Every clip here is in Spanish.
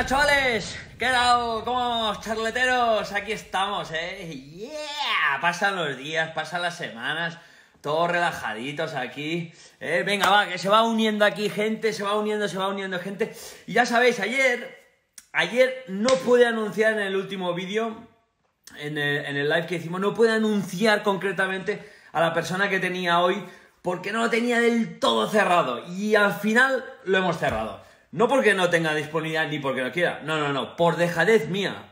Buenas chavales, ¿qué tal? ¿Cómo vamos, charleteros? Aquí estamos, ¡Yeah! Pasan los días, pasan las semanas, todos relajaditos aquí, Venga, va, que se va uniendo aquí gente, se va uniendo gente. Y ya sabéis, ayer no pude anunciar en el último vídeo, en el live que hicimos, no pude anunciar concretamente a la persona que tenía hoy, porque no lo tenía del todo cerrado. Y al final lo hemos cerrado. No porque no tenga disponibilidad ni porque no quiera. No. Por dejadez mía.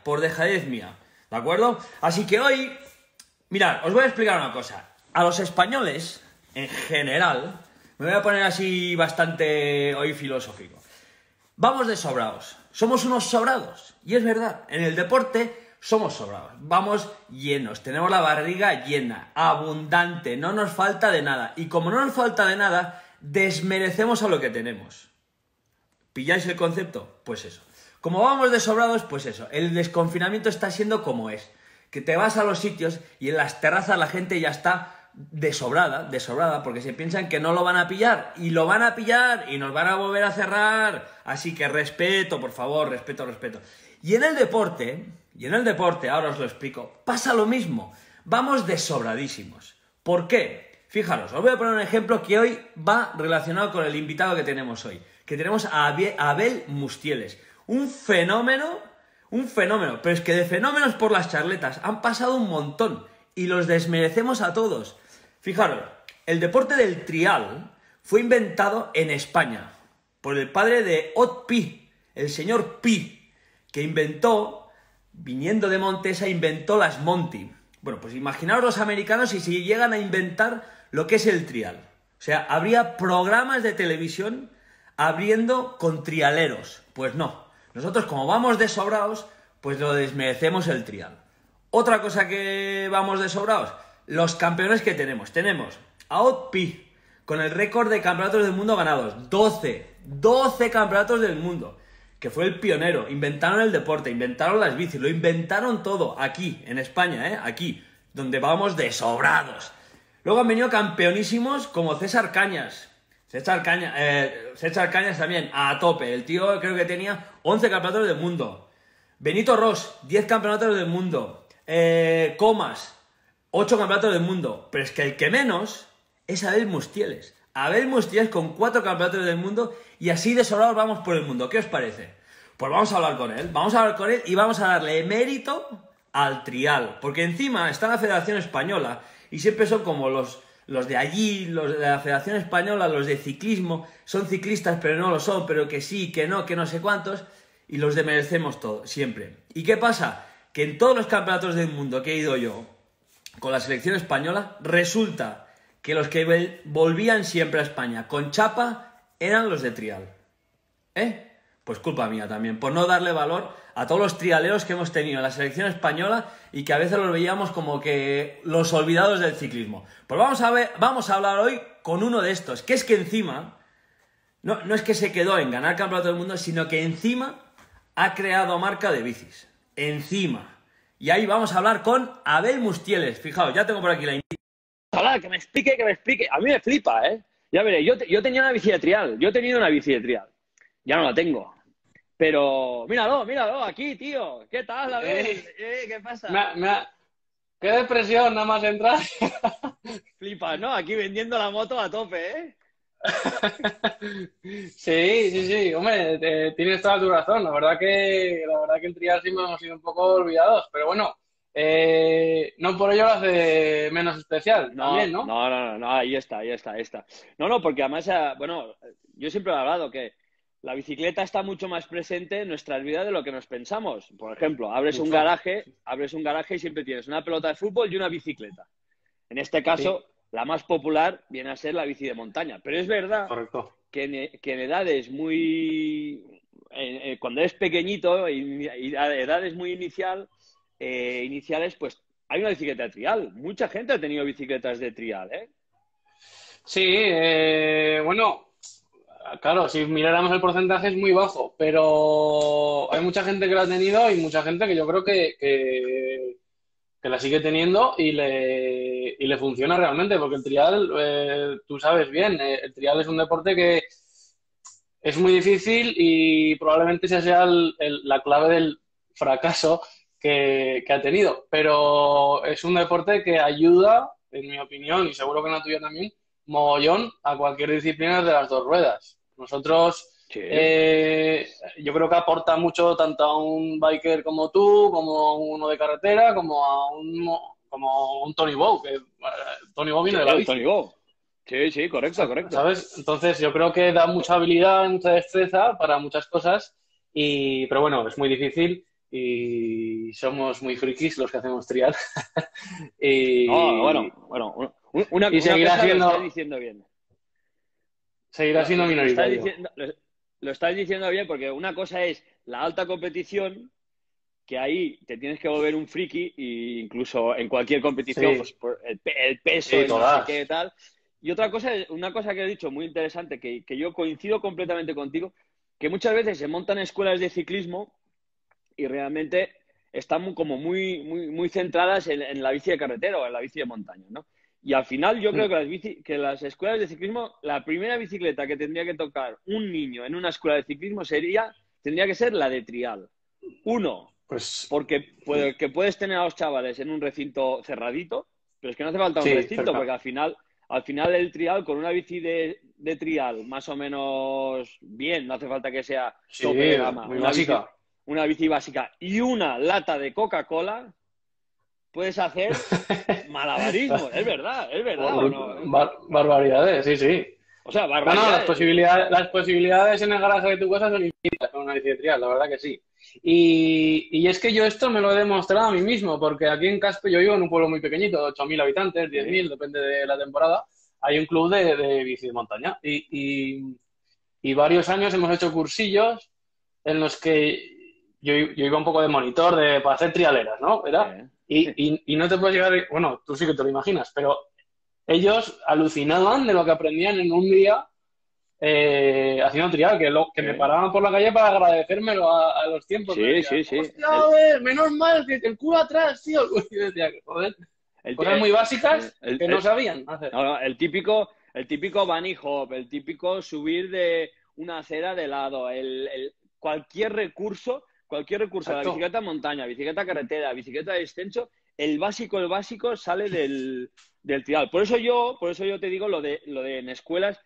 ¿De acuerdo? Así que hoy, mirad, os voy a explicar una cosa. A los españoles, en general, me voy a poner así bastante hoy filosófico. Vamos de sobrados. Somos unos sobrados. Y es verdad, en el deporte somos sobrados. Vamos llenos. Tenemos la barriga llena, abundante. No nos falta de nada. Y como no nos falta de nada, desmerecemos a lo que tenemos. ¿Pilláis el concepto? Pues eso. Como vamos de sobrados, pues eso. El desconfinamiento está siendo como es. Que te vas a los sitios y en las terrazas la gente ya está desobrada, porque se piensan que no lo van a pillar. Y lo van a pillar y nos van a volver a cerrar. Así que respeto, por favor, respeto. Y en el deporte, ahora os lo explico, pasa lo mismo. Vamos desobradísimos. ¿Por qué? Fijaros, os voy a poner un ejemplo que hoy va relacionado con el invitado que tenemos hoy. Que tenemos a Abel Mustieles. Un fenómeno, pero es que de fenómenos por las charletas han pasado un montón y los desmerecemos a todos. Fijaros, el deporte del trial fue inventado en España por el padre de Ot Pi, el señor Pi, que inventó, viniendo de Montesa, inventó las Monty. Bueno, pues imaginaos los americanos si se llegan a inventar lo que es el trial. O sea, habría programas de televisión abriendo con trialeros. Pues no. Nosotros, como vamos desobrados, pues lo desmerecemos el trial. Otra cosa que vamos desobrados, los campeones que tenemos. Tenemos a Ot Pi, con el récord de campeonatos del mundo ganados. 12 campeonatos del mundo. Que fue el pionero. Inventaron el deporte, inventaron las bicis, lo inventaron todo. Aquí, en España, aquí, donde vamos desobrados. Luego han venido campeonísimos como César Cañas. César Cañas también, a tope. El tío creo que tenía 11 campeonatos del mundo. Benito Ros, 10 campeonatos del mundo. Comas, 8 campeonatos del mundo. Pero es que el que menos es Abel Mustieles. Abel Mustieles con 4 campeonatos del mundo y así de sobrados vamos por el mundo. ¿Qué os parece? Pues vamos a hablar con él. Y vamos a darle mérito al trial. Porque encima está la Federación Española y siempre son como los de allí, los de la Federación Española, los de ciclismo, son ciclistas pero no lo son, pero que sí, que no sé cuántos, y los desmerecemos todos, siempre. ¿Y qué pasa? Que en todos los campeonatos del mundo que he ido yo con la selección española, resulta que los que volvían siempre a España con chapa eran los de trial. Pues culpa mía también, por no darle valor a todos los trialeros que hemos tenido en la selección española y que a veces los veíamos como que los olvidados del ciclismo. Pues vamos a hablar hoy con uno de estos, que es que encima, no es que se quedó en ganar campeonato del mundo, sino que encima ha creado marca de bicis. Encima. Y ahí vamos a hablar con Abel Mustieles. Fijaos, ya tengo por aquí la invitación. Ojalá, que me explique. A mí me flipa, Ya veréis, yo tenía una bici de trial. Yo he tenido una bici de trial. Ya no la tengo. Pero, míralo, aquí, tío. ¿Qué tal, Abel? ¿Qué pasa? Qué depresión, nada más entrar. Flipas, ¿no? Aquí vendiendo la moto a tope, Sí. Hombre, tienes toda tu razón. La verdad que en trial sí hemos sido un poco olvidados. Pero bueno, no por ello lo hace menos especial. También, ¿no? No, ahí está. No, porque además, yo siempre he hablado que la bicicleta está mucho más presente en nuestras vidas de lo que nos pensamos. Por ejemplo, abres un garaje y siempre tienes una pelota de fútbol y una bicicleta. En este caso, la más popular viene a ser la bici de montaña. Pero es verdad que en edades muy... cuando eres pequeñito y edades muy iniciales, pues hay una bicicleta de trial. Mucha gente ha tenido bicicletas de trial, Sí, bueno... Claro, si miráramos el porcentaje es muy bajo, pero hay mucha gente que la ha tenido y mucha gente que yo creo que la sigue teniendo y le funciona realmente, porque el trial, tú sabes bien, el trial es un deporte que es muy difícil y probablemente esa sea la clave del fracaso que ha tenido. Pero es un deporte que ayuda, en mi opinión, y seguro que en la tuya también, mogollón a cualquier disciplina de las dos ruedas. Nosotros, Sí. yo creo que aporta mucho tanto a un biker como tú, como a uno de carretera, como un Tony Bow, que Tony Bow viene de la El bici. Tony Go. Sí, sí, correcto, correcto. ¿Sabes? Entonces yo creo que da mucha habilidad, mucha destreza para muchas cosas, pero bueno, es muy difícil y somos muy frikis los que hacemos trial. No, y, una y seguirá cosa lo siendo, estás diciendo bien. seguirá siendo Lo estás minoritario. diciendo, lo estás diciendo bien porque una cosa es la alta competición, que ahí te tienes que volver un friki, e incluso en cualquier competición, Sí, pues por el peso, sí, el no sé todas. qué, tal. Y otra cosa, una cosa que has dicho muy interesante, que yo coincido completamente contigo, que muchas veces se montan escuelas de ciclismo y realmente están como muy centradas en la bici de carretera o en la bici de montaña, ¿no? Y al final yo creo Mm. que las escuelas de ciclismo, la primera bicicleta que tendría que tocar un niño en una escuela de ciclismo tendría que ser la de trial. Uno, Pues porque que puedes tener a los chavales en un recinto cerradito, pero es que no hace falta un sí, recinto, porque cerca. al final el trial, con una bici de trial más o menos bien, no hace falta que sea Sí, tope de gama, muy básica. una bici básica y una lata de Coca-Cola, puedes hacer malabarismos. Es verdad o no. Barbaridades, sí, sí. O sea, No, no, barbaridades. las posibilidades en el garaje de tu casa son infinitas con una bici de trial, la verdad que sí. Y es que yo esto me lo he demostrado a mí mismo, porque aquí en Caspe yo vivo en un pueblo muy pequeñito, de 8.000 habitantes, Sí, 10.000, depende de la temporada. Hay un club de bici de montaña y varios años hemos hecho cursillos en los que yo iba un poco de monitor para hacer trialeras, ¿no? ¿Verdad? sí. Y no te puedes llegar, bueno, tú sí que te lo imaginas, pero ellos alucinaban de lo que aprendían en un día haciendo trial, que me Sí, paraban por la calle para agradecérmelo a los tiempos. Me sí, decían, sí, sí. hostia, a ver, menos mal que el culo atrás, tío. Y yo decía, joder, El, cosas muy el, básicas el, que no el- sabían hacer. no, no, el típico bunny hop, el típico subir de una acera de lado, cualquier recurso, la Exacto. bicicleta montaña, bicicleta carretera, bicicleta de descenso, el básico sale del trial. Por eso yo te digo lo de en escuelas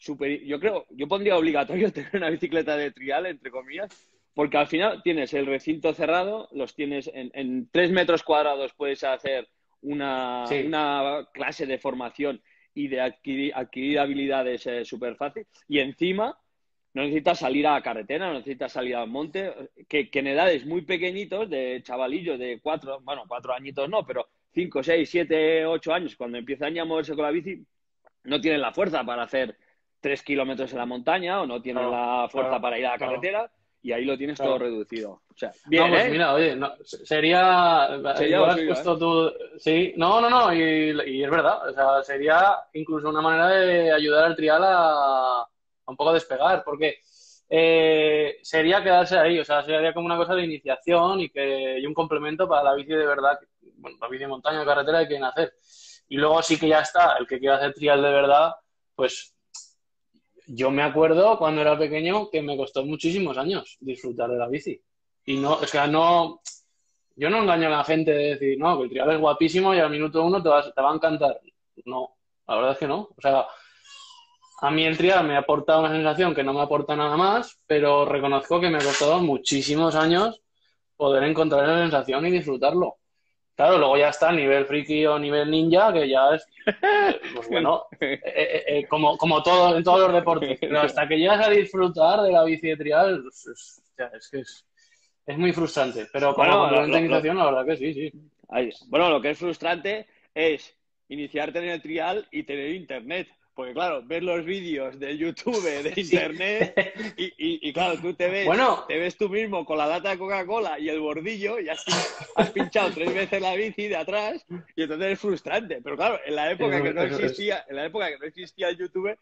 yo pondría obligatorio tener una bicicleta de trial, entre comillas, porque al final tienes el recinto cerrado, los tienes en 3 metros cuadrados, puedes hacer una, Sí, una clase de formación y de adquirir habilidades súper fácil. Y encima no necesitas salir a la carretera, no necesitas salir al monte, que en edades muy pequeñitos, de chavalillos de 4 añitos no, pero 5, 6, 7, 8 años, cuando empiezan ya a moverse con la bici, no tienen la fuerza para hacer 3 kilómetros en la montaña o no tienen claro, la fuerza claro, para ir a la claro, carretera y ahí lo tienes todo claro. reducido. O sea, No, bien, pues ¿eh? mira, oye, no, sería, Sería igual lo has suyo, ¿eh? puesto tú, sí, no, no, no, y es verdad, o sea, sería incluso una manera de ayudar al trial a un poco despegar, porque sería quedarse ahí, o sea, sería como una cosa de iniciación y un complemento para la bici de verdad, bueno, la bici de montaña o carretera que quieren hacer. Y luego sí que ya está, el que quiera hacer trial de verdad, pues yo me acuerdo cuando era pequeño que me costó muchísimos años disfrutar de la bici. Y no, o sea, no, yo no engaño a la gente de decir, no, que el trial es guapísimo y al minuto uno te va a encantar. No, la verdad es que no. O sea, a mí el trial me ha aportado una sensación que no me aporta nada más, pero reconozco que me ha costado muchísimos años poder encontrar esa sensación y disfrutarlo. Claro, luego ya está a nivel friki o nivel ninja, que ya es, pues bueno, como todo en todos los deportes. Pero hasta que llegas a disfrutar de la bici de trial, es que es muy frustrante. Pero como Bueno, complemento de iniciación, la verdad que sí, sí. bueno, lo que es frustrante es iniciarte en el trial y tener internet. Porque claro, ver los vídeos de YouTube, de Sí. internet, y claro, tú te ves, Bueno, te ves tú mismo con la lata de Coca-Cola y el bordillo y has pinchado 3 veces la bici de atrás y entonces es frustrante. Pero claro, en la época que no existía, el YouTube,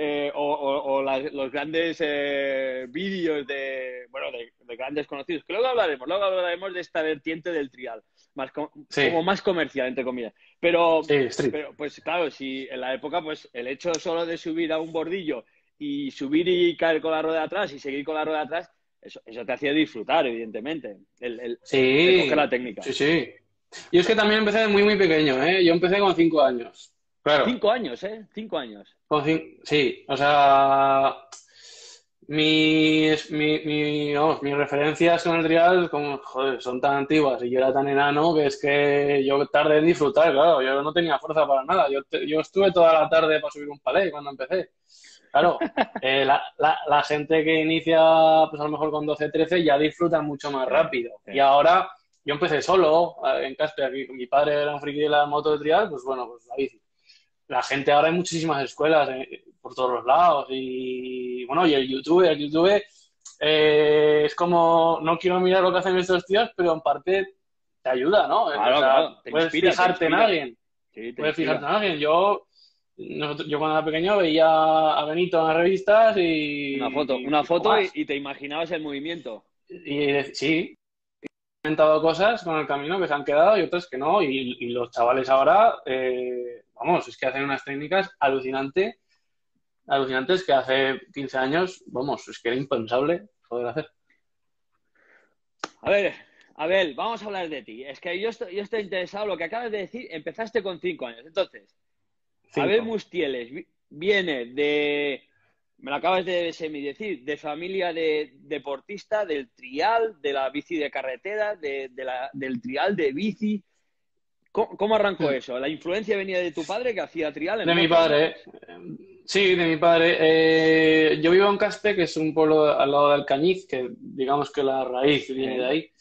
los grandes vídeos de grandes conocidos, que luego hablaremos de esta vertiente del trial, sí, como más comercial, entre comillas. Pero, sí, street. pero, pues claro, si en la época, pues el hecho solo de subir a un bordillo y subir y caer con la rueda de atrás y seguir con la rueda de atrás, eso te hacía disfrutar, evidentemente, el coger la Sí, técnica. sí, sí. Yo es que también empecé muy, muy pequeño, ¿eh? Yo empecé con 5 años. Claro, 5 años, ¿eh? 5 años. sí, o sea, vamos, mis referencias con el trial como, joder, son tan antiguas y yo era tan enano que es que yo tardé en disfrutar, claro, yo no tenía fuerza para nada. Yo estuve toda la tarde para subir un palé cuando empecé. Claro, la gente que inicia, pues a lo mejor con 12 13 ya disfruta mucho más Sí, rápido. sí. Y ahora, yo empecé solo en Caspe, aquí, mi padre era un friki de la moto de trial, pues bueno, pues la bici. La gente ahora hay muchísimas escuelas por todos los lados y bueno, y el YouTube es como, no quiero mirar lo que hacen estos tíos, pero en parte te ayuda, ¿no? O Claro, sea, claro, te puedes inspira, te fijarte en inspira. alguien, Sí, te puedes fijarte en inspira. alguien. Yo cuando era pequeño veía a Benito en las revistas Una y poco foto más. y te imaginabas el movimiento. Sí, he inventado cosas con el camino que se han quedado y otras que no. Y los chavales ahora, vamos, es que hacen unas técnicas alucinantes que hace 15 años, vamos, es que era impensable poder hacer. A ver, Abel, vamos a hablar de ti. Es que yo estoy interesado en lo que acabas de decir. Empezaste con 5 años. Entonces, Abel 5. Mustieles viene me lo acabas de semidecir, de familia de deportista, del trial, de la bici de carretera, del trial de bici. ¿Cómo arrancó eso? ¿La influencia venía de tu padre que hacía trial en De mi moto, padre, entonces? sí, de mi padre. Yo vivo en Caspe, que es un pueblo al lado de Alcañiz, que digamos que la raíz viene de Sí, ahí.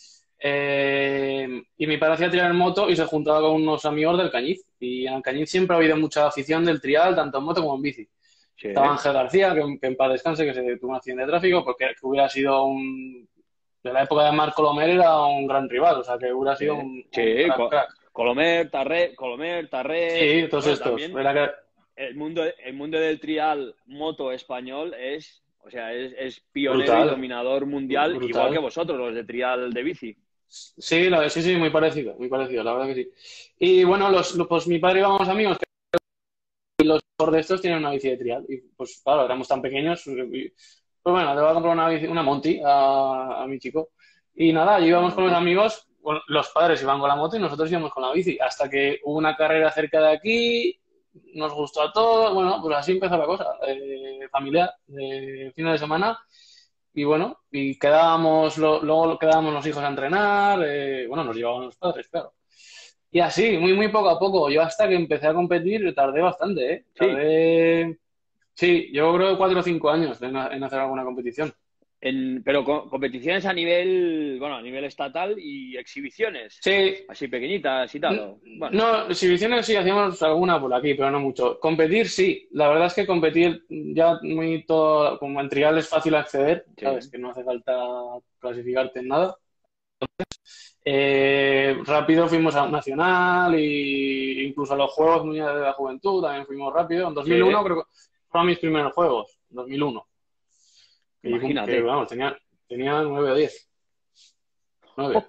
Y mi padre hacía trial en moto y se juntaba con unos amigos del Cañiz. Y en Alcañiz siempre ha habido mucha afición del trial, tanto en moto como en bici. sí, Estaba Ángel García, que en paz descanse, que se tuvo un accidente de tráfico, porque que hubiera sido de la época de Marc Colomer era un gran rival, o sea, que hubiera sido sí, un sí. gran crack. Colomer, Tarré. Sí, todos Bueno, estos. también el mundo del trial moto español o sea, es pionero y Brutal, dominador mundial, igual que brutal. vosotros, los de trial de bici. Sí, sí, muy parecido, la verdad que sí. Y bueno, pues mi padre y vamos amigos, que los por de estos tienen una bici de trial. Y pues claro, éramos tan pequeños. Pues bueno, te voy a comprar una bici, una Monty a mi chico. Y nada, Una íbamos con los Monty. amigos, bueno, los padres iban con la moto y nosotros íbamos con la bici. Hasta que hubo una carrera cerca de aquí, nos gustó a todos. Bueno, pues así empezó la cosa. Familiar, de fin de semana. Y bueno, y luego quedábamos los hijos a entrenar, bueno, nos llevaban los padres, claro. Y así, muy, muy poco a poco. Yo hasta que empecé a competir tardé bastante, ¿eh? Sí, Sí, yo creo que 4 o 5 años en hacer alguna competición. pero competiciones a nivel estatal y exhibiciones, Sí, así pequeñitas y tal. Bueno, no, exhibiciones sí hacíamos alguna por aquí, pero no mucho. Competir sí, la verdad es que competir ya muy todo, como en trial es fácil acceder, sabes sí. que no hace falta clasificarte en nada. Rápido fuimos a un nacional e incluso a los Juegos Mundiales de la Juventud también fuimos rápido. En Sí, 2001 creo que fueron mis primeros Juegos, 2001. Que imagínate. vamos, tenía 9 o 10. 9.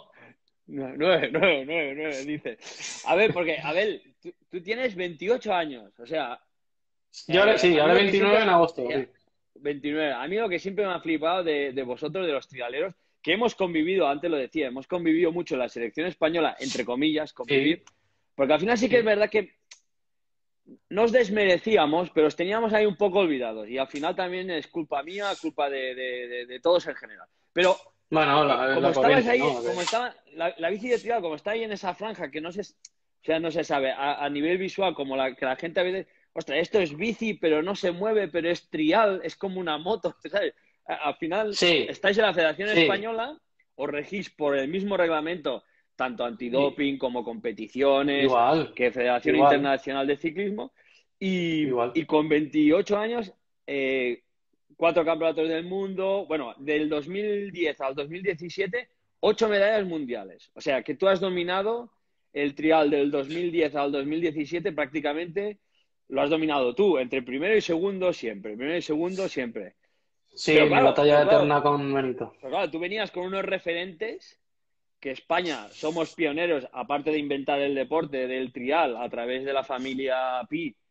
9, dice. A ver, porque, Abel, tú tienes 28 años, o sea, Sí, a mí ahora lo que 29 siempre, en agosto, ya, sí. 29, a mí lo que siempre me ha flipado de vosotros, de los trialeros, que hemos convivido, antes lo decía, hemos convivido mucho en la selección española, entre comillas, Sí, convivir, porque al final sí que es sí. verdad que nos desmerecíamos, pero os teníamos ahí un poco olvidados, y al final también es culpa mía, culpa de todos en general. Pero Bueno, es como la estabas corriente, ahí, ¿no? como estaba la bici de trial, como está ahí en esa franja que o sea, no se sabe a nivel visual, como que la gente a veces, ostras, esto es bici, pero no se mueve, pero es trial, es como una moto, ¿sabes? Al final, Sí, estáis en la Federación sí. Española, os regís por el mismo reglamento, tanto I- antidoping como competiciones, Igual, que Federación igual, Internacional de Ciclismo, igual. y con 28 años, 4 campeonatos del mundo, bueno, del 2010 al 2017, 8 medallas mundiales. O sea, que tú has dominado el trial del 2010 al 2017 prácticamente, lo has dominado tú, entre primero y segundo siempre, primero y segundo siempre. Sí, Pero mi claro, batalla pero claro, eterna con Benito. pero claro, tú venías con unos referentes que España somos pioneros, aparte de inventar el deporte del trial a través de la familia Pi,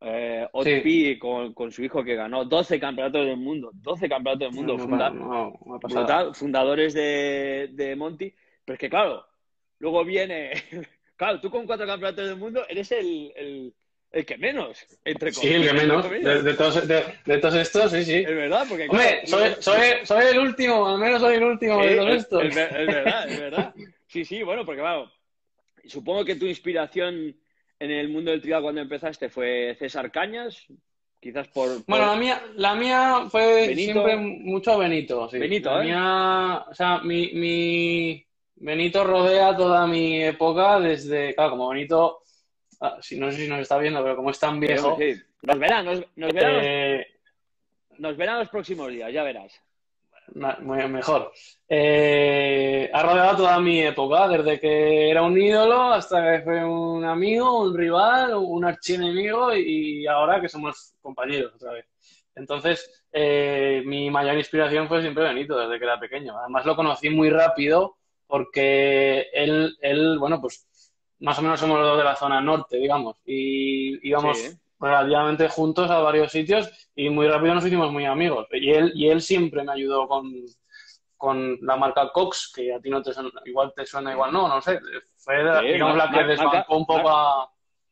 Sí. Otpi con su hijo que ganó 12 campeonatos del mundo. 12 campeonatos del mundo. Una pasada. Brutal. Fundadores de Monty. Pero es que, claro, luego viene. Claro, tú con 4 campeonatos del mundo eres el que menos, entre Sí, el que entre menos. comillas. De todos estos, sí, sí. Es verdad, porque Hombre, claro, soy el último, al menos soy el último de todos estos. es verdad, es verdad. Sí, sí, bueno, porque claro, supongo que tu inspiración en el mundo del trial cuando empezaste fue César Cañas, quizás Bueno, la mía fue Benito. siempre mucho Benito, sí. Benito, La mía, o sea, mi Benito rodea toda mi época desde, claro, como Benito, no sé si nos está viendo, pero como es tan viejo, Sí. Nos verán, eh, nos verán los próximos días, ya verás. mejor. Ha rodeado toda mi época, desde que era un ídolo hasta que fue un amigo, un rival, un archienemigo y ahora que somos compañeros otra vez. Entonces, mi mayor inspiración fue siempre Benito, desde que era pequeño. Además, lo conocí muy rápido porque él, bueno, pues más o menos somos los dos de la zona norte, digamos, y íbamos Sí. relativamente juntos a varios sitios y muy rápido nos hicimos muy amigos. Y él siempre me ayudó con la marca Cox, que a ti no te suena, igual te suena, igual no sé. Fue, digamos, la que desbancó un poco a...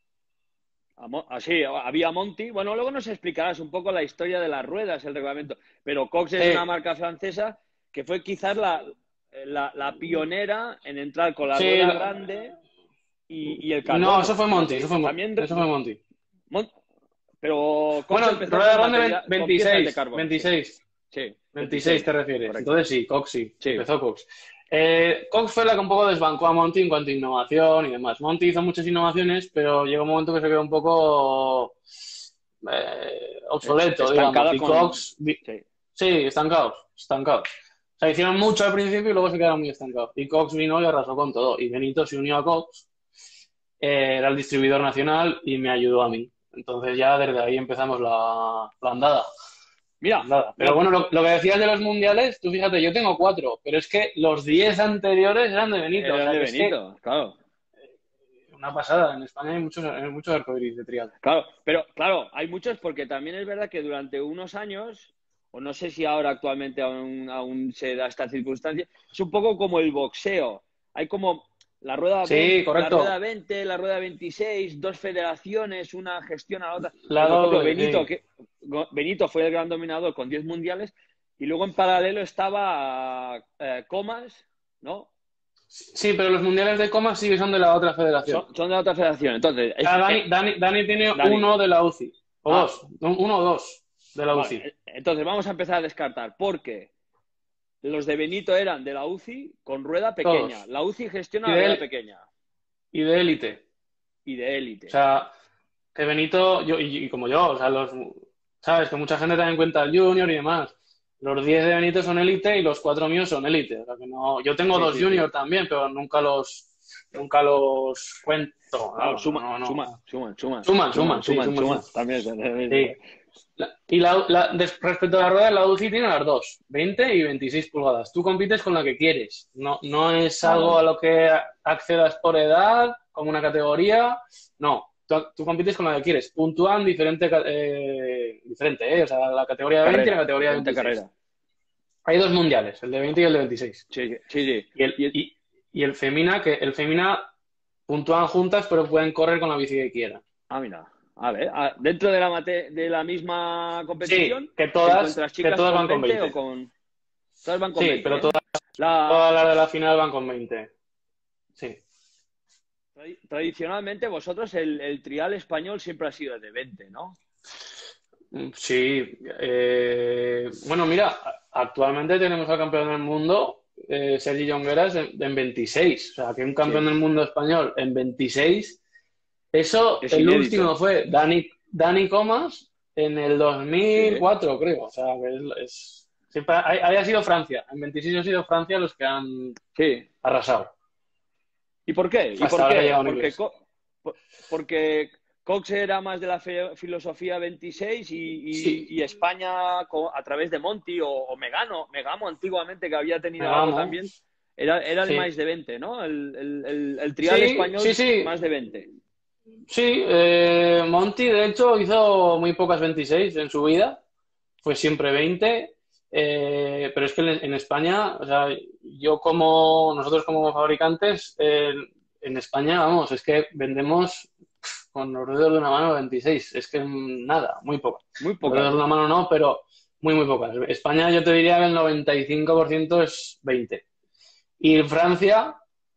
Sí, había Monty. Bueno, luego nos explicarás un poco la historia de las ruedas, el reglamento. Pero Cox es una marca francesa que fue quizás la pionera en entrar con la rueda grande y el carbono. No, eso fue Monty, eso fue Monty. Pero Cox bueno, empezó rueda con grande con piezas de 26, carbono. 26. Sí, 26 te refieres. Correcto. Entonces sí, Cox sí. Sí. Empezó Cox. Cox fue la que un poco desbancó a Monty en cuanto a innovación y demás. Monty hizo muchas innovaciones, pero llegó un momento que se quedó un poco obsoleto, digamos. Y Cox, sí, estancados. O sea, hicieron mucho al principio y luego se quedaron muy estancados. Y Cox vino y arrasó con todo. Y Benito se unió a Cox, era el distribuidor nacional y me ayudó a mí. Entonces ya desde ahí empezamos la andada. Mira, pero bueno, lo que decías de los mundiales, tú fíjate, yo tengo 4, pero es que los 10 anteriores eran de Benito. Eran de Benito, claro. Una pasada, en España hay muchos arcoiris de trial. Claro, pero claro, hay muchos porque también es verdad que durante unos años, o no sé si ahora actualmente aún se da esta circunstancia, es un poco como el boxeo. Hay como la rueda 20, la rueda 20, la rueda 26, 2 federaciones, una gestión a la otra. Benito fue el gran dominador con 10 mundiales y luego en paralelo estaba Comas, ¿no? Sí, pero los mundiales de Comas sí que son de la otra federación. Son de la otra federación. Entonces, Dani tiene uno de la UCI. O dos. Uno o dos de la UCI. Entonces, vamos a empezar a descartar. Porque los de Benito eran de la UCI con rueda pequeña. Todos. La UCI gestiona la rueda pequeña. Y de élite. O sea, que Benito, y como yo, o sea, sabes que mucha gente también cuenta el Junior y demás. Los 10 de Benito son élite y los 4 míos son élite. O sea, que no, yo tengo 2 Junior también, pero nunca los cuento. Claro, suman. También. Sí. Y respecto a la rueda, la UCI tiene las dos, 20 y 26 pulgadas. Tú compites con la que quieres. No es algo a lo que accedas por edad, como una categoría. No, tú compites con la que quieres. Puntúan diferente, o sea, la categoría de 20 y la categoría de 26. Carrera. Hay 2 mundiales, el de 20 y el de 26. Sí. Y el Femina, puntúan juntas, pero pueden correr con la bici que quieran. Ah, mira. A ver, dentro de la misma competición, sí, que todas van con 20. Todas van con 20. Sí, pero todas las de la final van con 20. Sí. Tradicionalmente, vosotros el trial español siempre ha sido de 20, ¿no? Sí. Bueno, mira, actualmente tenemos al campeón del mundo, Sergi Llongueras, en 26. O sea, que un campeón del mundo español en 26... Eso, el último fue Dani Comas en el 2004, creo. O sea, que siempre ha sido Francia. En 26 ha sido Francia los que han arrasado. ¿Y por qué? Porque Cox era más de la filosofía 26 y España a través de Monty o Megamo antiguamente, que había tenido algo también, era el más de 20, ¿no? El trial español más de 20. Sí, Monty de hecho hizo muy pocas 26 en su vida, fue siempre 20, pero es que en España, o sea, nosotros como fabricantes, en España, vamos, es que vendemos con los dedos de una mano 26, es que nada, muy pocas. Muy Los dedos pocas. de una mano no, pero muy pocas. España yo te diría que el 95% es 20. Y en Francia,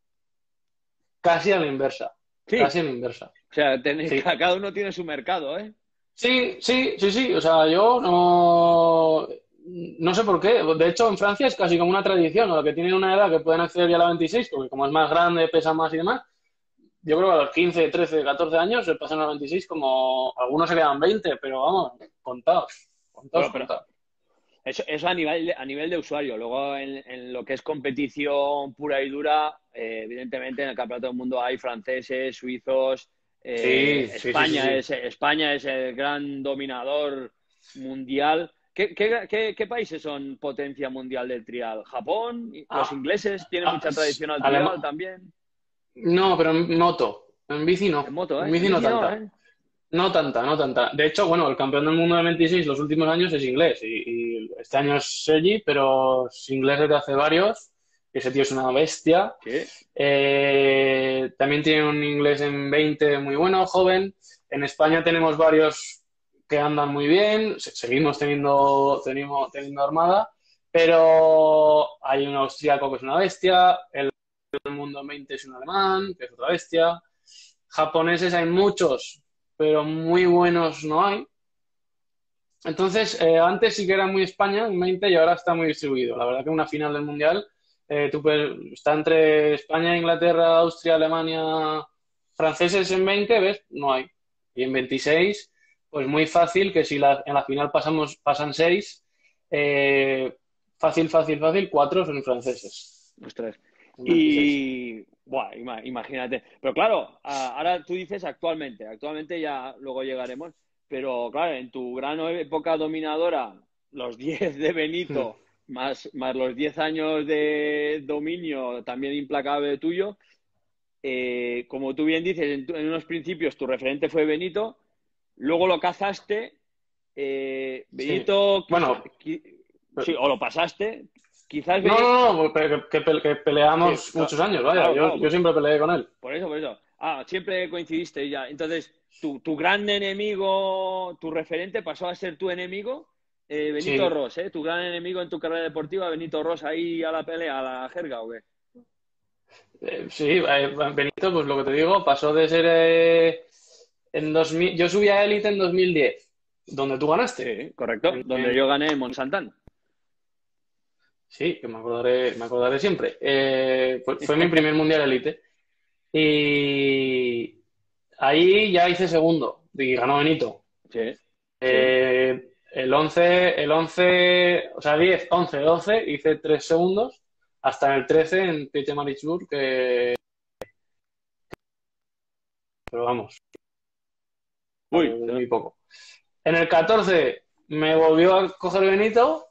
casi a la inversa, Sí, casi a la inversa. o sea, Sí. cada uno tiene su mercado, ¿eh? Sí, sí, sí, sí. O sea, yo no sé por qué. De hecho, en Francia es casi como una tradición, ¿no? Que tienen una edad que pueden acceder ya a la 26, porque como es más grande, pesa más y demás. Yo creo que a los 15, 13, 14 años se pasan a la 26 como algunos se quedan 20, pero vamos, contados, contados, Bueno, pero contados. eso a nivel de usuario. Luego, en lo que es competición pura y dura, evidentemente en el Campeonato del Mundo hay franceses, suizos. Sí, sí, sí, sí, sí. España es el gran dominador mundial. ¿Qué países son potencia mundial del trial? ¿Japón? ¿Los Ah, ingleses tienen mucha tradición al trial Alema- también? No, pero en moto. En bici En no. moto, En ¿eh? En bici no bici no, tanta. ¿eh? No tanta, no tanta. De hecho, bueno, el campeón del mundo de 26 los últimos años es inglés y este año es Sergi, pero es inglés desde hace varios. Ese tío es una bestia. Sí. También tiene un inglés en 20 muy bueno, joven. En España tenemos varios que andan muy bien. Seguimos teniendo armada, pero hay un austriaco que es una bestia. El mundo en 20 es un alemán, que es otra bestia. Japoneses hay muchos, pero muy buenos no hay. Entonces, antes sí que era muy España en 20 y ahora está muy distribuido. La verdad que una final del Mundial está entre España, Inglaterra, Austria, Alemania, franceses en 20, ¿ves? No hay. Y en 26, pues muy fácil que si en la final pasan 6, fácil, fácil, fácil, 4 son franceses Ostras. en 26. Y, buah, imagínate. Pero claro, ahora tú dices actualmente ya luego llegaremos, pero claro, en tu gran época dominadora, los 10 de Hmm. Benito, más los 10 años de dominio también implacable tuyo, como tú bien dices, en unos principios tu referente fue Benito, luego lo cazaste, Sí. Benito, Bueno, sí, o lo pasaste, quizás no, Benito. no, no, que Sí, peleamos muchos años, vaya. claro, Yo claro, siempre peleé con él. por eso, por eso. Ah, siempre coincidiste ya. Entonces, tu gran enemigo, tu referente pasó a ser tu enemigo, Benito Sí, Ross, ¿eh? Tu gran enemigo en tu carrera deportiva, Benito Ross ahí a la pelea, a la jerga, ¿o qué? sí, Benito, pues lo que te digo, pasó de ser en 2000, yo subí a Élite en 2010, donde tú ganaste. Sí, correcto. Donde yo gané en Monsantán. Sí, que me acordaré siempre. Fue mi primer mundial Élite. Y ahí ya hice segundo y ganó Benito. Sí, sí. O sea, 10, 11, 12, hice 3 segundos, hasta en el 13 en Piet Maritzburg, pero vamos, Uy, muy poco. En el 14 me volvió a coger Benito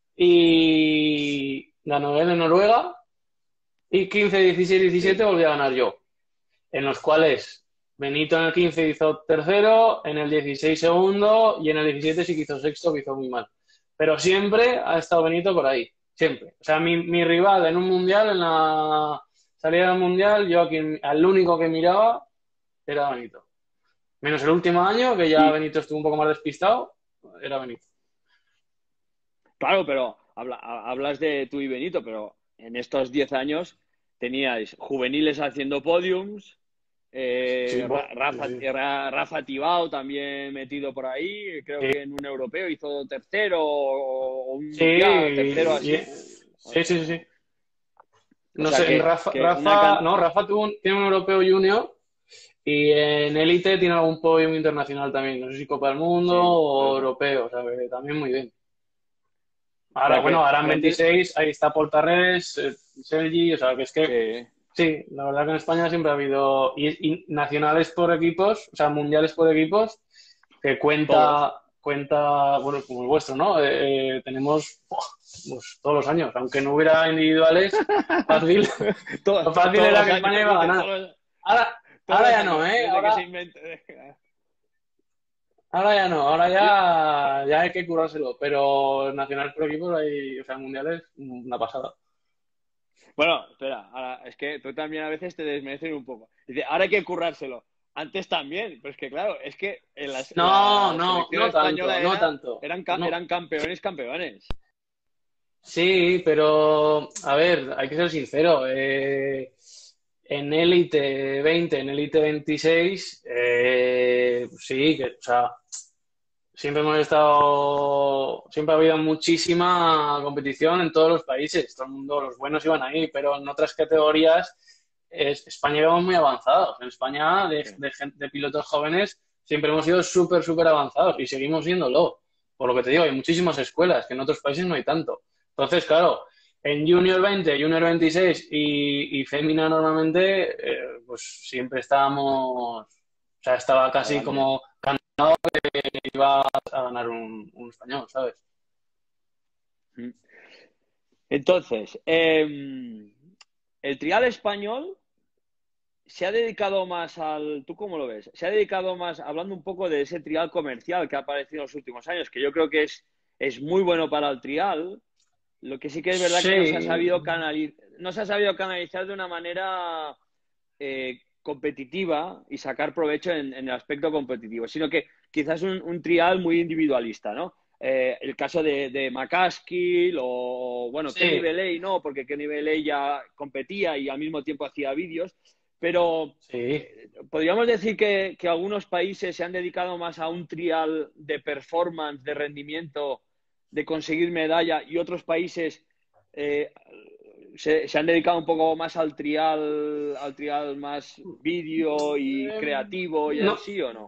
y ganó él en Noruega, y 15, 16, 17 sí. volví a ganar yo, en los cuales Benito en el 15 hizo tercero, en el 16 segundo y en el 17 sí que hizo sexto, que hizo muy mal. Pero siempre ha estado Benito por ahí, siempre. O sea, mi rival en un mundial, en la salida del mundial, al único que miraba era Benito. Menos el último año, que ya Y Benito estuvo un poco más despistado, era Benito. claro, pero hablas de tú y Benito, pero en estos 10 años teníais juveniles haciendo podiums. Sí, buah, sí, sí. Rafa Tibao también metido por ahí, creo Sí, que en un europeo hizo tercero o un sí, mundial tercero así. sí, sí, sí. O No sea sé, que una can... Rafa tiene un europeo junior y en élite tiene algún podio internacional también. No sé si Copa del Mundo Sí, por o eso. europeo, o sea, que también muy bien. O Ahora, sea bueno, ahora en que antes... 26 ahí está Paul Tarrés, Sergi, o sea, que es que Sí. sí, la verdad que en España siempre ha habido y nacionales por equipos, o sea, mundiales por equipos, que Todos. cuenta, bueno, como el vuestro, ¿no? Tenemos pues, todos los años, aunque no hubiera individuales, fácil, lo fácil Todos era los que años, España iba a dice, ganar. Ahora, Ahora ya no, ¿eh? Desde que se invente. Ahora ya no, ahora ya hay que currárselo, pero el nacional por equipos hay, o sea, el mundial es una pasada. Bueno, espera, ahora, es que tú también a veces te desmereces un poco. Dice, ahora hay que currárselo. Antes también, pero es que claro, es que en la selección No española tanto, no tanto. eran campeones, campeones. Sí, pero a ver, hay que ser sincero. En Élite 20, en Élite 26, sí, que, o sea, siempre ha habido muchísima competición en todos los países. Todo el mundo, los buenos iban ahí, pero en otras categorías, España íbamos muy avanzados. En España, de pilotos jóvenes, siempre hemos sido súper, súper avanzados y seguimos siéndolo. Por lo que te digo, hay muchísimas escuelas que en otros países no hay tanto. Entonces, claro, en Junior 20, Junior 26 y Fémina normalmente, pues siempre estábamos, o sea, estaba casi Adelante. como cantado que iba a ganar un español, ¿sabes? Entonces, el trial español se ha dedicado más al... ¿Tú cómo lo ves? Se ha dedicado más, hablando un poco de ese trial comercial que ha aparecido en los últimos años, que yo creo que es muy bueno para el trial. Lo que sí que es verdad que Sí, no se ha sabido canalizar de una manera competitiva y sacar provecho en el aspecto competitivo, sino que quizás un trial muy individualista, ¿no? El caso de McCaskill o, bueno, Kenny sí, Velay no, porque Kenny Velay ya competía y al mismo tiempo hacía vídeos, pero sí. podríamos decir que algunos países se han dedicado más a un trial de performance, de rendimiento, de conseguir medalla y otros países eh, se han dedicado un poco más al trial más vídeo y Eh, creativo y no, así, ¿o no?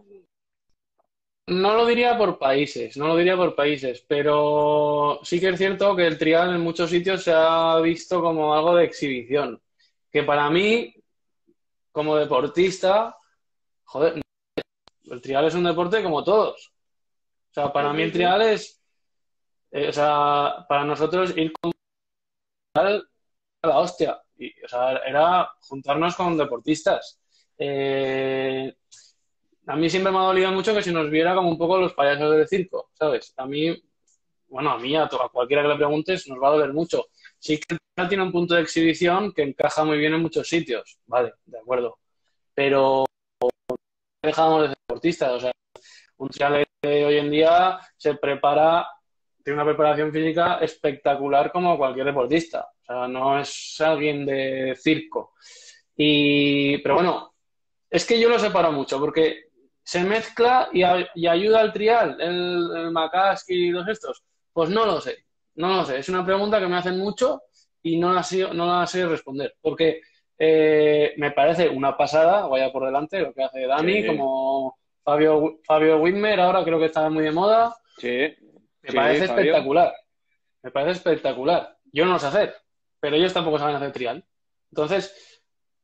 no lo diría por países, no lo diría por países, pero sí que es cierto que el trial en muchos sitios se ha visto como algo de exhibición, que para mí, como deportista, joder, el trial es un deporte como todos. O sea, Sí, para mí sí, el sí. trial es, o sea, para nosotros ir con trial a la hostia. Y, o sea, era juntarnos con deportistas. Eh, a mí siempre me ha dolido mucho que se nos viera como un poco los payasos del circo, ¿sabes? A mí, bueno, a cualquiera que le preguntes nos va a doler mucho. Sí que el trial tiene un punto de exhibición que encaja muy bien en muchos sitios, vale, de acuerdo. Pero dejamos de ser deportistas, o sea, un trial de hoy en día se prepara, tiene una preparación física espectacular como cualquier deportista. O sea, no es alguien de circo. Pero bueno, es que yo lo separo mucho porque se mezcla y ayuda al trial, el McCaskey y todos estos. Pues no lo sé, no lo sé. Es una pregunta que me hacen mucho y no la sé responder. Porque me parece una pasada, vaya por delante, lo que hace Dani, Sí, como Fabio Wimmer, ahora creo que está muy de moda. sí, Me sí, parece Fabio. espectacular, me parece espectacular. Yo no lo sé hacer, pero ellos tampoco saben hacer trial. Entonces,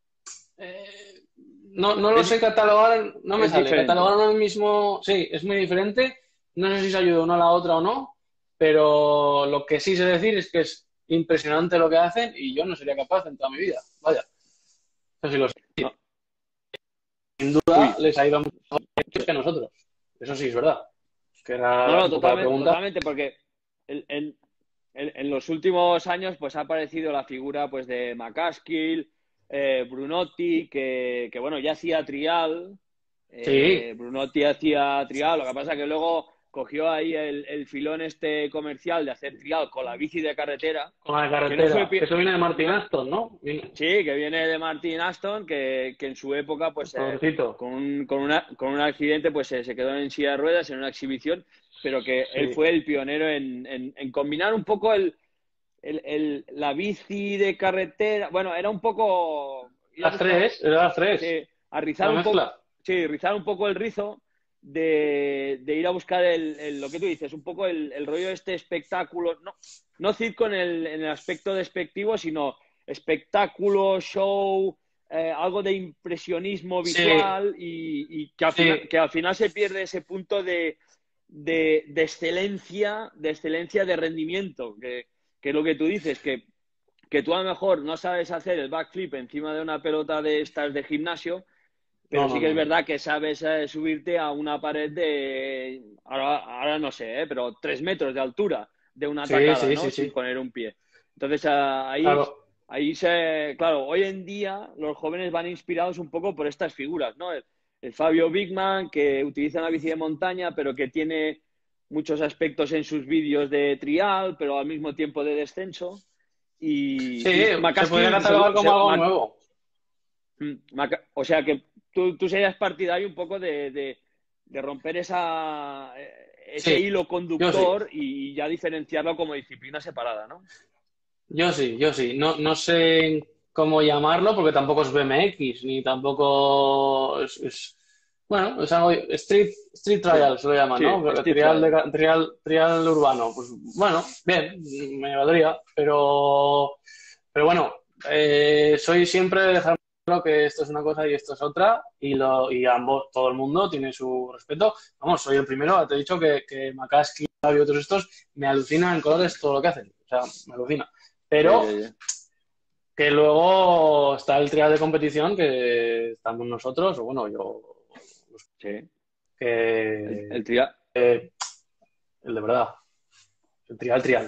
eh, no lo Es, sé catalogar, no me es sale. diferente. Catalogar el mismo, sí, es muy diferente. No sé si se ayuda una a la otra o no, pero lo que sí sé decir es que es impresionante lo que hacen y yo no sería capaz en toda mi vida. Vaya, eso sí lo sé. No. Sin duda Uy. les ha ido mucho mejor que a nosotros. Eso sí es verdad. Que No, era no, un poco la totalmente, pregunta. totalmente, porque en los últimos años pues ha aparecido la figura pues de McCaskill, Brunotti, que, bueno, ya hacía trial, Sí, Brunotti hacía trial, lo que pasa que luego cogió ahí el filón este comercial de hacer trial con la bici de carretera, con la que no fue, carretera. Que eso viene de Martin Aston, ¿no? sí, que viene de Martin Aston, que en su época, pues Pobrecito. con un accidente, pues se quedó en silla de ruedas en una exhibición, pero que él Sí. fue el pionero en combinar un poco la bici de carretera. Bueno, era un poco ir a Las buscar, tres, era las tres. sí, a rizar La un poco, mezcla. sí, rizar un poco el rizo de ir a buscar lo que tú dices, un poco el rollo de este espectáculo, no circo en el aspecto despectivo, sino espectáculo, show, algo de impresionismo Sí, visual y sí, que al final se pierde ese punto de excelencia de rendimiento, que es lo que tú dices, que tú a lo mejor no sabes hacer el backflip encima de una pelota de estas de gimnasio, pero No, sí no, que es no. verdad que sabes subirte a una pared de, ahora no sé, pero 3 metros de altura de una Sí, tacada, sí, ¿no? sí, Sin sí. poner un pie. Entonces Claro. claro, hoy en día los jóvenes van inspirados un poco por estas figuras, ¿no? El Fabio Bigman, que utiliza una bici de montaña, pero que tiene muchos aspectos en sus vídeos de trial, pero al mismo tiempo de descenso. Sí, Y se podría McCaskill, catalogar como algo nuevo. o sea que tú serías partidario un poco de romper ese Sí, hilo yo sí. conductor y ya diferenciarlo como disciplina separada, ¿no? Yo sí, yo sí. No, no sé cómo llamarlo porque tampoco es BMX, ni tampoco bueno, es algo street Sí, trial se lo llaman, sí, ¿no? Steve Trial. Trial urbano. Pues bueno, bien, me valdría, pero bueno, soy siempre de dejar claro que esto es una cosa y esto es otra, y ambos, todo el mundo tiene su respeto. Vamos, soy el primero, te he dicho que McCaskey y otros estos me alucinan en colores todo lo que hacen. O sea, me alucina. Sí, Pero sí, sí. que luego está el trial de competición que estamos nosotros, o bueno, yo, Sí. El que trial. el de verdad, el trial.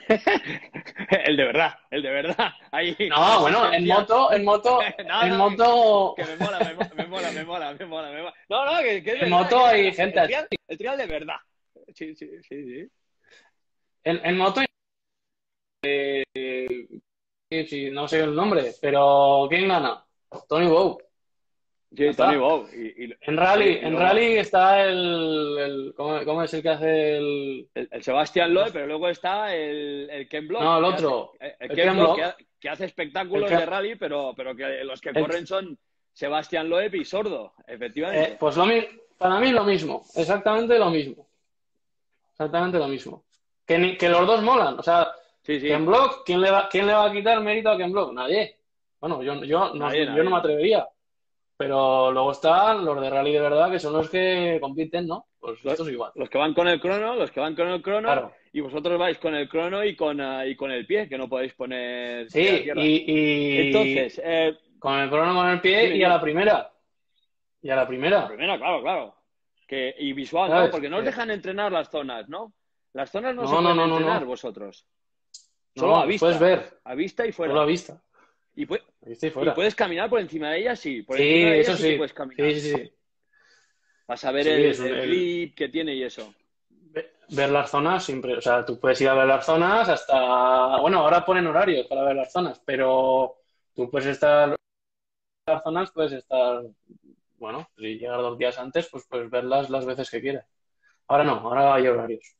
El de verdad. Ahí, No, bueno, resistencia. No, en no, moto, que me mola, me mola. No, no, que en moto es hay verdad. gente así. El trial de verdad. Sí, sí, sí, sí. En moto, sí, no sé el nombre, pero ¿quién gana? Tony Bow, ya Sí, Tony está. Bow. Sí, y En luego rally está ¿cómo es el que hace el Sebastián Loeb, pero luego está el Ken Block, no, el otro, el el Ken Ken Block Block, que hace el espectáculos Ken, de rally, pero que los que el, corren son Sebastián Loeb y Sordo, efectivamente. pues para mí lo mismo, exactamente lo mismo. Que los dos molan, o sea, Sí, Ken sí. Block, quién le va a quitar mérito a Ken Block? Nadie. Bueno, Nadie, yo no nadie, me nadie. atrevería, pero luego están los de rally de verdad, que son los que compiten, ¿no? Pues Los, esto es igual. los que van con el crono, los que van con el crono, Claro. y vosotros vais con el crono y con el pie, que no podéis poner pie a Sí, tierra. Entonces, con el crono con el pie dime, y a la dime. primera. Y a la La primera, primera, claro, claro. Y visual, ¿no? ¿sabes? Porque no os dejan entrenar las zonas, ¿no? Las zonas no se No, no, pueden no, no, entrenar no. vosotros. Solo No, los puedes ver, a vista y solo a fuera. vista. Y, pu- Ahí está y y fuera. puedes caminar por encima de ellas, sí. Por Sí, encima de ellas eso sí que sí. puedes caminar. Sí, sí, sí. Vas a ver Sí, es el grip que tiene y eso. ver las zonas siempre. O sea, tú puedes ir a ver las zonas hasta. Bueno, ahora ponen horarios para ver las zonas, pero tú puedes estar en las zonas, puedes estar. Bueno, si llegar 2 días antes, pues puedes verlas las veces que quieras. Ahora no, ahora hay horarios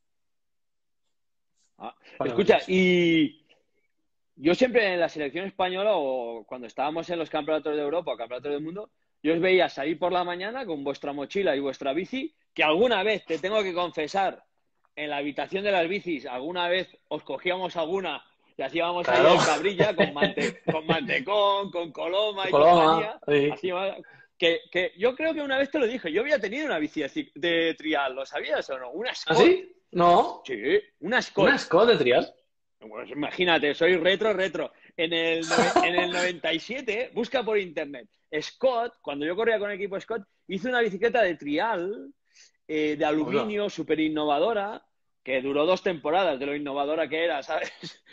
Ah, para escucha, verlas. y yo siempre en la selección española o cuando estábamos en los campeonatos de Europa o campeonatos del mundo, yo os veía salir por la mañana con vuestra mochila y vuestra bici, que alguna vez, te tengo que confesar, en la habitación de las bicis, alguna vez os cogíamos alguna y hacíamos ahí Claro. el cabrilla con mantecón, con coloma y Coloma, compañía. sí. Así, que yo creo que una vez te lo dije, yo había tenido una bici de trial, ¿lo sabías o no? Una ¿Ah, Scott. sí? No. Sí, una ¿Una Scott. Scott de trial? Pues imagínate, soy retro. En el 97, busca por internet. Scott, cuando yo corría con el equipo Scott, hizo una bicicleta de trial de Hola. aluminio, súper innovadora, que duró 2 temporadas de lo innovadora que era, ¿sabes?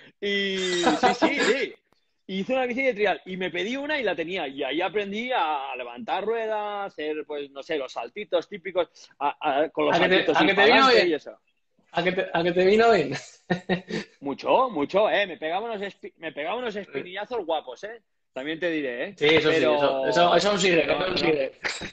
Y sí, sí, sí. Hice una bici de trial y me pedí una y la tenía. Y ahí aprendí a levantar ruedas, hacer, pues, no sé, los saltitos típicos, con los saltitos A ir que te para vino adelante y bien? eso. A que te vino bien? Mucho, mucho, me pegaba unos espinillazos guapos, también te diré, Sí, eso sí, eso aún sigue, eso Pero, aún no, sigue.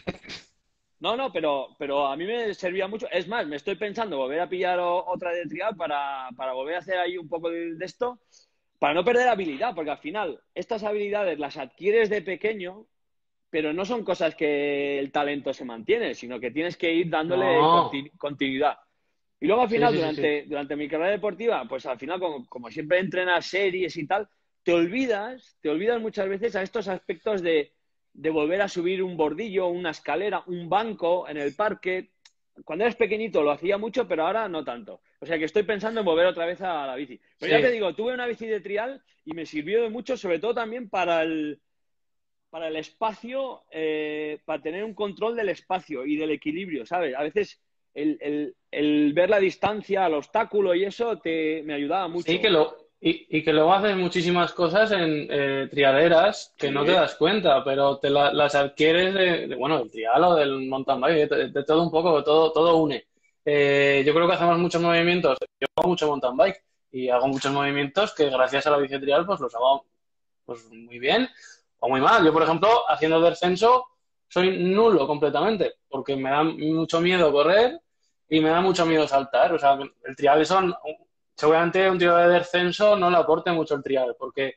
no, pero a mí me servía mucho. Es más, me estoy pensando volver a pillar otra de trial para volver a hacer ahí un poco de esto, para no perder habilidad, porque al final estas habilidades las adquieres de pequeño, pero no son cosas que el talento se mantiene, sino que tienes que ir dándole No. continuidad. Y luego al Sí, final, sí, sí, sí. durante mi carrera deportiva, pues al final, como siempre entrenas series y tal, te olvidas muchas veces a estos aspectos de volver a subir un bordillo, una escalera, un banco en el parque. Cuando eres pequeñito lo hacía mucho, pero ahora no tanto. O sea que estoy pensando en volver otra vez a la bici. Pero ya te Sí. digo, tuve una bici de trial y me sirvió de mucho, sobre todo también para el espacio, para tener un control del espacio y del equilibrio, ¿sabes? A veces el ver la distancia, el obstáculo y eso me ayudaba mucho. Sí, y que luego haces muchísimas cosas en trialeras que Sí. no te das cuenta, pero las adquieres bueno, del trial o del mountain bike, de todo un poco, todo une. Yo creo que hacemos muchos movimientos, yo hago mucho mountain bike y hago muchos movimientos que gracias a la bici trial pues los hago pues muy bien o muy mal. Yo, por ejemplo, haciendo descenso soy nulo completamente porque me da mucho miedo correr y me da mucho miedo saltar. O sea, el trial seguramente un tiro de descenso no le aporte mucho el trial, porque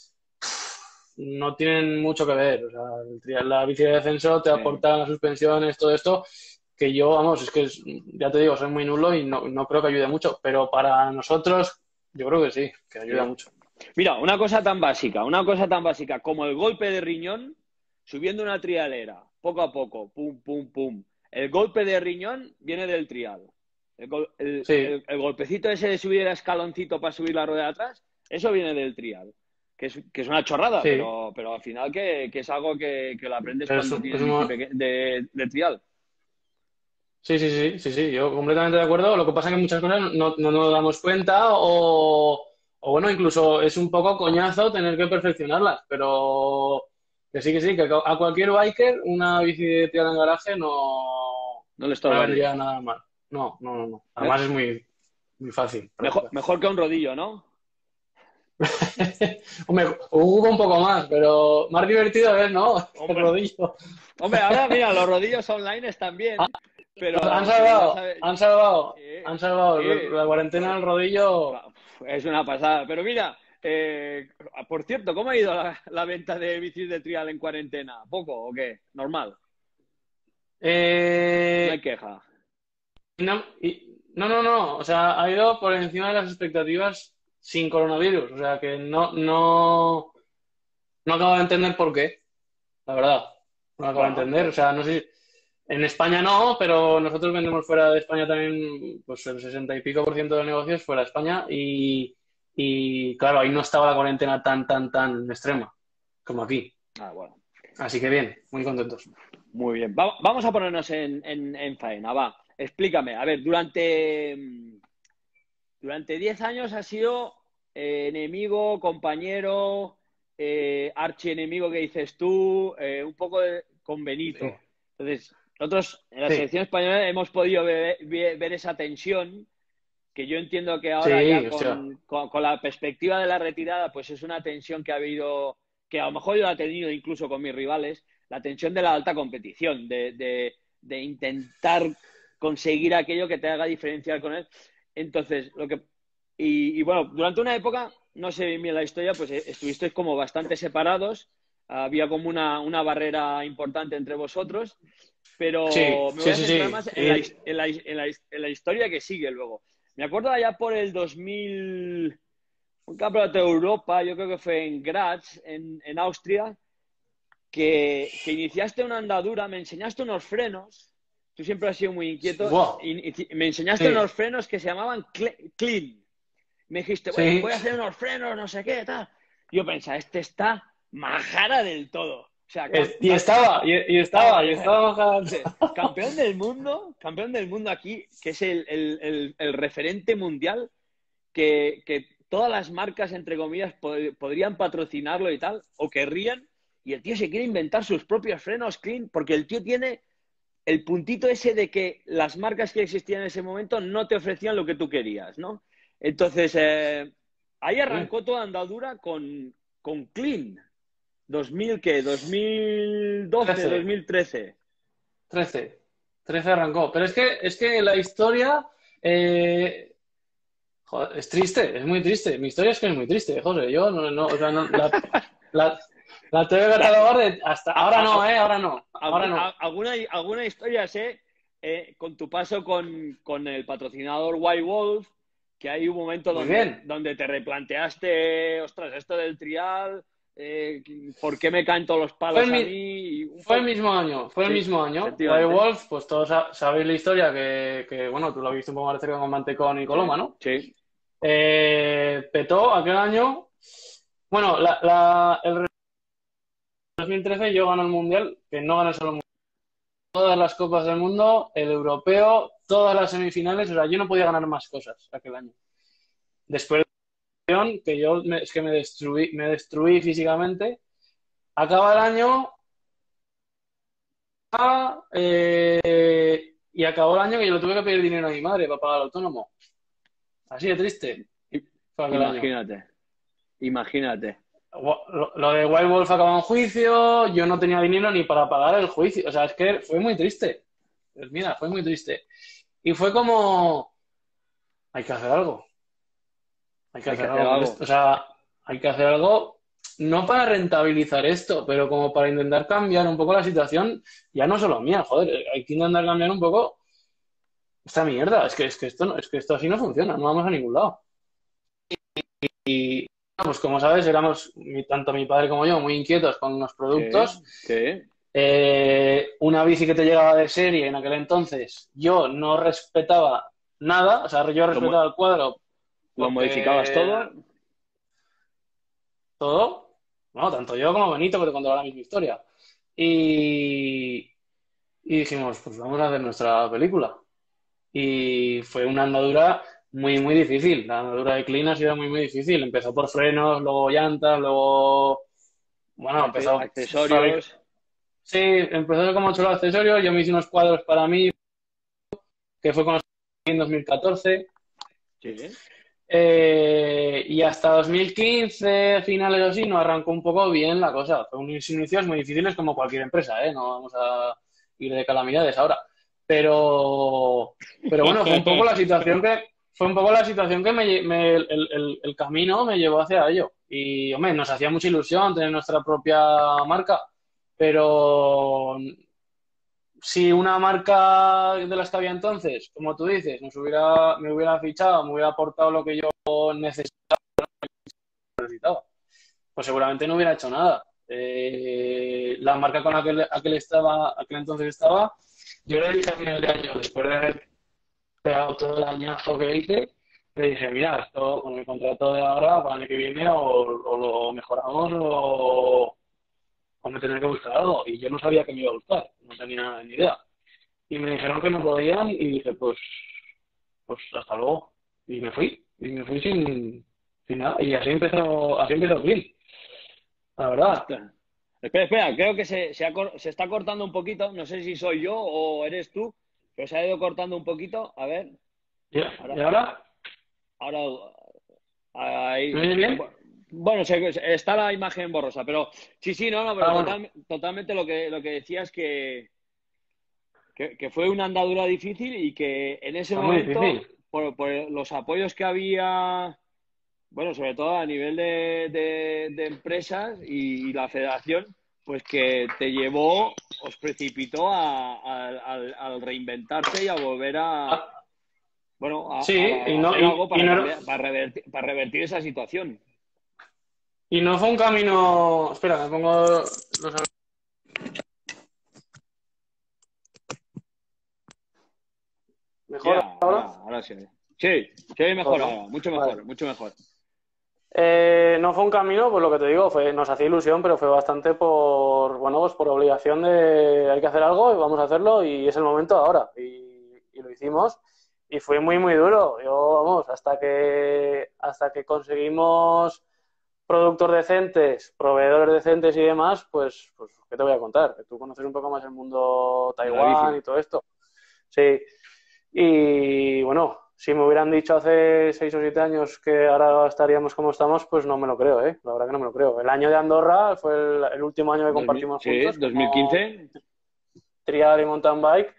no tienen mucho que ver. O sea, la bici de descenso te aporta las suspensiones, todo esto, que yo, vamos, es que ya te digo, soy muy nulo y no creo que ayude mucho, pero para nosotros yo creo que sí, que ayuda mucho. Mira, una cosa tan básica como el golpe de riñón, subiendo una trialera, poco a poco, pum, pum, pum. El golpe de riñón viene del trial. El golpecito ese de subir el escaloncito para subir la rueda de atrás, eso viene del trial. Que es una chorrada, Sí. pero al final que es algo que lo aprendes Pero cuando tienes de trial. Sí, yo completamente de acuerdo. Lo que pasa es que muchas cosas no nos damos cuenta o bueno, incluso es un poco coñazo tener que perfeccionarlas, pero que sí, que a cualquier biker una bici de trial en garaje no le estorba. No vendría nada mal. No. Además es muy fácil. Mejor que un rodillo, ¿no? Hombre, hubo un poco más, pero más divertido es, ¿no? Hombre. El rodillo. Hombre, ahora mira, los rodillos online están bien, pero... Han salvado. La cuarentena del rodillo... Es una pasada. Pero mira, por cierto, ¿cómo ha ido la venta de bicis de trial en cuarentena? ¿Poco o qué? ¿Normal? No hay queja. No. O sea, ha ido por encima de las expectativas sin coronavirus. O sea, que no acabo de entender por qué. La verdad. No acabo de entender. O sea, no sé. En España no, pero nosotros vendemos fuera de España también, pues el 60 y pico % de negocios fuera de España y claro, ahí no estaba la cuarentena tan extrema como aquí. Bueno. Así que bien, muy contentos. Muy bien. Vamos a ponernos en faena, va. Explícame. A ver, durante 10 años has sido enemigo, compañero, archienemigo que dices tú, un poco con Benito. Sí. Entonces, nosotros en la selección española hemos podido ver esa tensión que yo entiendo que ahora ya con la perspectiva de la retirada, pues es una tensión que ha habido, que a lo mejor yo la he tenido incluso con mis rivales, la tensión de la alta competición, de intentar conseguir aquello que te haga diferenciar con él. Entonces, y bueno, durante una época, no sé bien la historia, pues estuvisteis como bastante separados, había como una barrera importante entre vosotros, pero me voy a centrar más en la historia que sigue luego. Me acuerdo allá por el 2000, un campeonato de Europa, yo creo que fue en Graz, en Austria, que iniciaste una andadura, me enseñaste unos frenos, tú siempre has sido muy inquieto, Wow. y me enseñaste unos frenos que se llamaban Clean. Me dijiste, bueno, voy a hacer unos frenos, no sé qué, tal. Yo pensaba, este está majara del todo. O sea, y estaba majara. Campeón del mundo aquí, que es el referente mundial, que todas las marcas, entre comillas, podrían patrocinarlo y tal, o querrían, y el tío se quiere inventar sus propios frenos Clean, porque el tío tiene el puntito ese de que las marcas que existían en ese momento no te ofrecían lo que tú querías, ¿no? Entonces, ahí arrancó toda andadura con Clean. ¿2012, 2013? 13 arrancó. Pero es que la historia... joder, es triste, es muy triste. Mi historia es que es muy triste, José. Yo no, o sea, la tengo que catalogar de hasta... Ahora no, ahora no. Alguna historia sé, con tu paso con el patrocinador White Wolf, que hay un momento donde te replanteaste, ostras, esto del trial, ¿por qué me caen todos los palos a mí? Fue el mismo año. White Wolf, pues todos sabéis la historia que bueno, tú lo has visto un poco más de cerca con Mantecón y Coloma, ¿no? Sí. Petó aquel año. Bueno, 2013 yo gano el Mundial, que no gané solo el Mundial, todas las Copas del Mundo, el Europeo, todas las semifinales, o sea, yo no podía ganar más cosas aquel año. Después de la que es que me destruí físicamente, acaba el año y acabó el año que yo le tuve que pedir dinero a mi madre para pagar el autónomo. Así de triste fue aquel año. Imagínate, imagínate. Lo de Wild Wolf acabó en juicio, yo no tenía dinero ni para pagar el juicio. O sea, es que fue muy triste. Pues mira, fue muy triste. Y fue como, hay que hacer algo. Hay que hacer algo con esto. O sea, hay que hacer algo, no para rentabilizar esto, pero como para intentar cambiar un poco la situación, ya no solo mía, joder, hay que intentar cambiar un poco esta mierda. Es que esto no, es que esto así no funciona, no vamos a ningún lado. Y pues como sabes, éramos tanto mi padre como yo muy inquietos con los productos. Sí. Una bici que te llegaba de serie en aquel entonces, yo no respetaba nada, o sea, yo respetaba el cuadro. ¿Lo modificabas todo? Todo. No, tanto yo como Benito, que te contaba la misma historia. Y dijimos, pues vamos a hacer nuestra película. Y fue una andadura muy, muy difícil. La andadura de Clean ha sido muy, muy difícil. Empezó por frenos, luego llantas, luego... Bueno, empezó... accesorios. Sí, empezó como chulo accesorios. Yo me hice unos cuadros para mí, que fue con los en 2014. Sí. Y hasta 2015, finales o así, no arrancó un poco bien la cosa. Fue unos inicios muy difíciles como cualquier empresa, ¿eh? No vamos a ir de calamidades ahora. Pero bueno, fue un poco la situación que el camino me llevó hacia ello. Y, hombre, nos hacía mucha ilusión tener nuestra propia marca, pero si una marca de las que había entonces, como tú dices, me hubiera fichado, me hubiera aportado lo que yo necesitaba, pues seguramente no hubiera hecho nada. La marca con la que aquel entonces estaba, yo le dije a final de año, después de haber pegado todo el añazo que hice, le dije, mira, esto con el contrato de ahora, para el año que viene, o lo mejoramos o me tendré que buscar algo. Y yo no sabía que me iba a gustar, no tenía ni idea. Y me dijeron que no podían y dije, pues hasta luego. Y me fui sin nada. Y así empezó Clean, la verdad. Espera, creo que se está cortando un poquito. No sé si soy yo o eres tú, pero se ha ido cortando un poquito. A ver. ¿Y ahora? Ahora, ahí. ¿Me oyes bien? Bueno, está la imagen borrosa, pero sí, no, pero bueno. totalmente lo que decías que fue una andadura difícil y que en ese momento, por los apoyos que había, bueno, sobre todo a nivel de empresas y la federación, pues que te llevó, os precipitó al reinventarte y a volver a... Bueno, a hacer algo para revertir esa situación. Y no fue un camino... Espera, me pongo los... ¿Mejor ahora? Ahora sí. Sí, se ve mejor ahora, mucho mejor, vale. Mucho mejor. No fue un camino, pues lo que te digo, nos hacía ilusión, pero fue bastante por obligación de hay que hacer algo y vamos a hacerlo y es el momento ahora. Y lo hicimos y fue muy, muy duro. Hasta que conseguimos productos decentes, proveedores decentes y demás, pues ¿qué te voy a contar? Tú conoces un poco más el mundo Taiwán y todo esto. Sí. Y bueno, si me hubieran dicho hace 6 o 7 años que ahora estaríamos como estamos, pues no me lo creo, ¿eh? La verdad que no me lo creo. El año de Andorra fue el último año que compartimos juntos. Sí, 2015. Trial y mountain bike.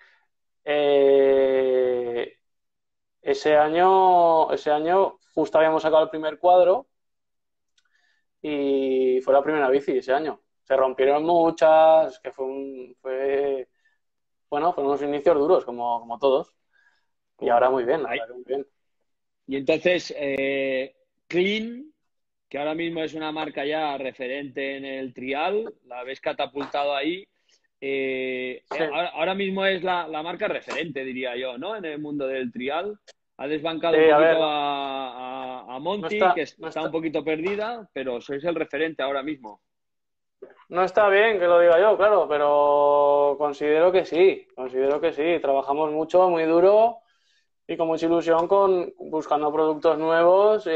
Ese año justo habíamos sacado el primer cuadro y fue la primera bici ese año. Se rompieron muchas, que fueron unos inicios duros, como todos. Y ahora muy bien, muy bien. Y entonces, Clean, que ahora mismo es una marca ya referente en el trial, la habéis catapultado ahí. Sí. Ahora mismo es la marca referente, diría yo, ¿no? En el mundo del trial. Ha desbancado un poquito a Monty, que está un poquito perdida, pero sois el referente ahora mismo. No está bien que lo diga yo, claro, pero considero que sí. Trabajamos mucho, muy duro y con mucha ilusión buscando productos nuevos.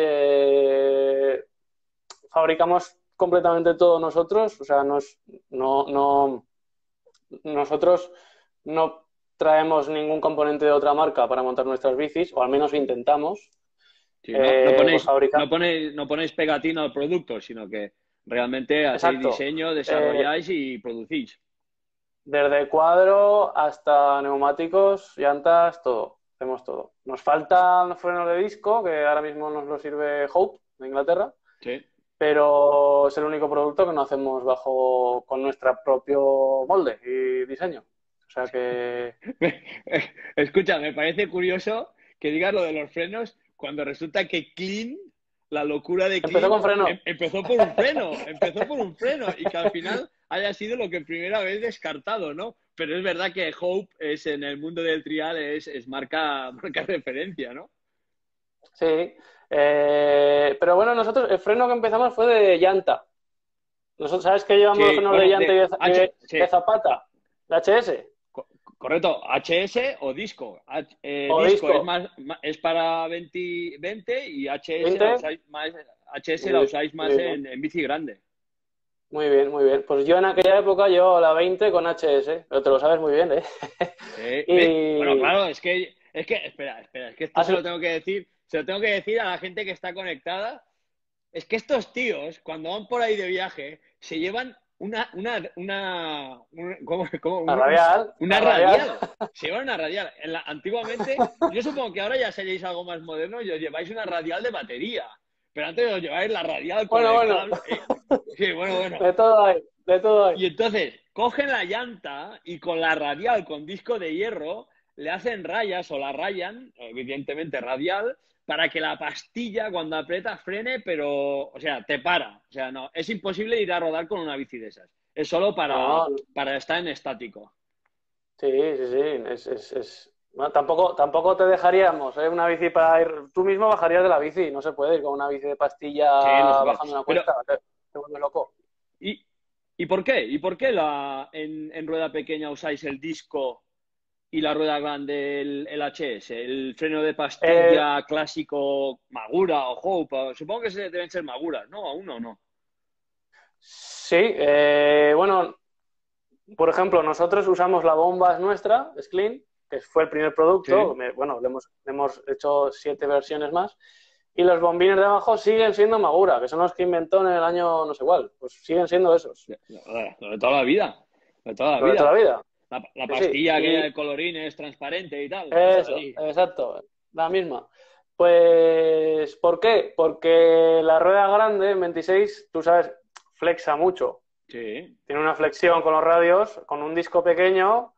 Fabricamos completamente todo nosotros, o sea, no, nosotros no traemos ningún componente de otra marca para montar nuestras bicis, o al menos intentamos. Sí, no Pues ponéis, fabricar. no ponéis pegatina al producto, sino que realmente hacéis Exacto. diseño, Eh, desarrolláis y producís. Desde cuadro hasta neumáticos, llantas, todo. Hacemos todo. Nos faltan frenos de disco, que ahora mismo nos lo sirve Hope de Inglaterra, Sí. pero es el único producto que no hacemos con nuestro propio molde y diseño. O sea que Escucha, me parece curioso que digas lo de los frenos cuando resulta que Clean, la locura de empezó Clean, con freno. empezó por un freno y que al final haya sido lo que primera vez descartado, ¿no? Pero es verdad que Hope es en el mundo del trial es marca referencia, ¿no? Sí. Pero bueno, nosotros el freno que empezamos fue de llanta. Nosotros, ¿sabes que llevamos los Sí, frenos de bueno, llanta sí, de zapata? De HS. correcto, HS o disco. O Disco es disco. más, es para 20 y HS la 20. usáis más, HS la Muy, usáis más muy bien. en bici grande. Muy bien, muy bien. Pues yo en aquella época llevaba la 20 con HS, pero te lo sabes muy bien, ¿eh? Bueno, Y claro, espera, es que esto has- se lo tengo que decir a la gente que está conectada. Es que estos tíos, cuando van por ahí de viaje, se llevan ¿cómo? la Una radial. radial. Se llevan una radial. Antiguamente, yo supongo que ahora ya seréis algo más moderno y os lleváis una radial de batería. Pero antes os lleváis la radial con Bueno, el bueno, cable. Sí, bueno. de todo hay, de todo hay. Y entonces cogen la llanta y con la radial, con disco de hierro, le hacen rayas o la rayan, evidentemente radial, para que la pastilla cuando aprieta frene, pero, o sea, te para. O sea, no, es imposible ir a rodar con una bici de esas. Es solo No, para estar en estático. sí, sí, sí. Bueno, tampoco te dejaríamos, ¿eh? Una bici para ir. Tú mismo bajarías de la bici, no se puede ir con una bici de Sí, no se pastilla puede. bajando una Pero, cuesta, te vuelve loco. ¿y, ¿y por qué? ¿Y por qué en rueda pequeña usáis el disco y la rueda grande, el HS, el freno de Eh, pastilla clásico Magura o Hope? Supongo que deben ser Maguras, ¿no? Aún no. sí, bueno, por ejemplo, nosotros usamos la bomba es nuestra, es Clean, que fue el primer producto. Sí. Bueno, le hemos hecho 7 versiones más. Y los bombines de abajo siguen siendo Magura, que son los que inventó en el año no sé cuál. Pues siguen siendo esos, Lo de toda la vida. Lo de toda la lo de toda vida. la vida. La Sí, sí. pastilla aquella de Y colorines transparente y tal. eso, Ahí. exacto, la misma. Pues, ¿por qué? Porque la rueda grande, en 26, tú sabes, flexa mucho. Sí. Tiene una flexión con los radios, con un disco pequeño.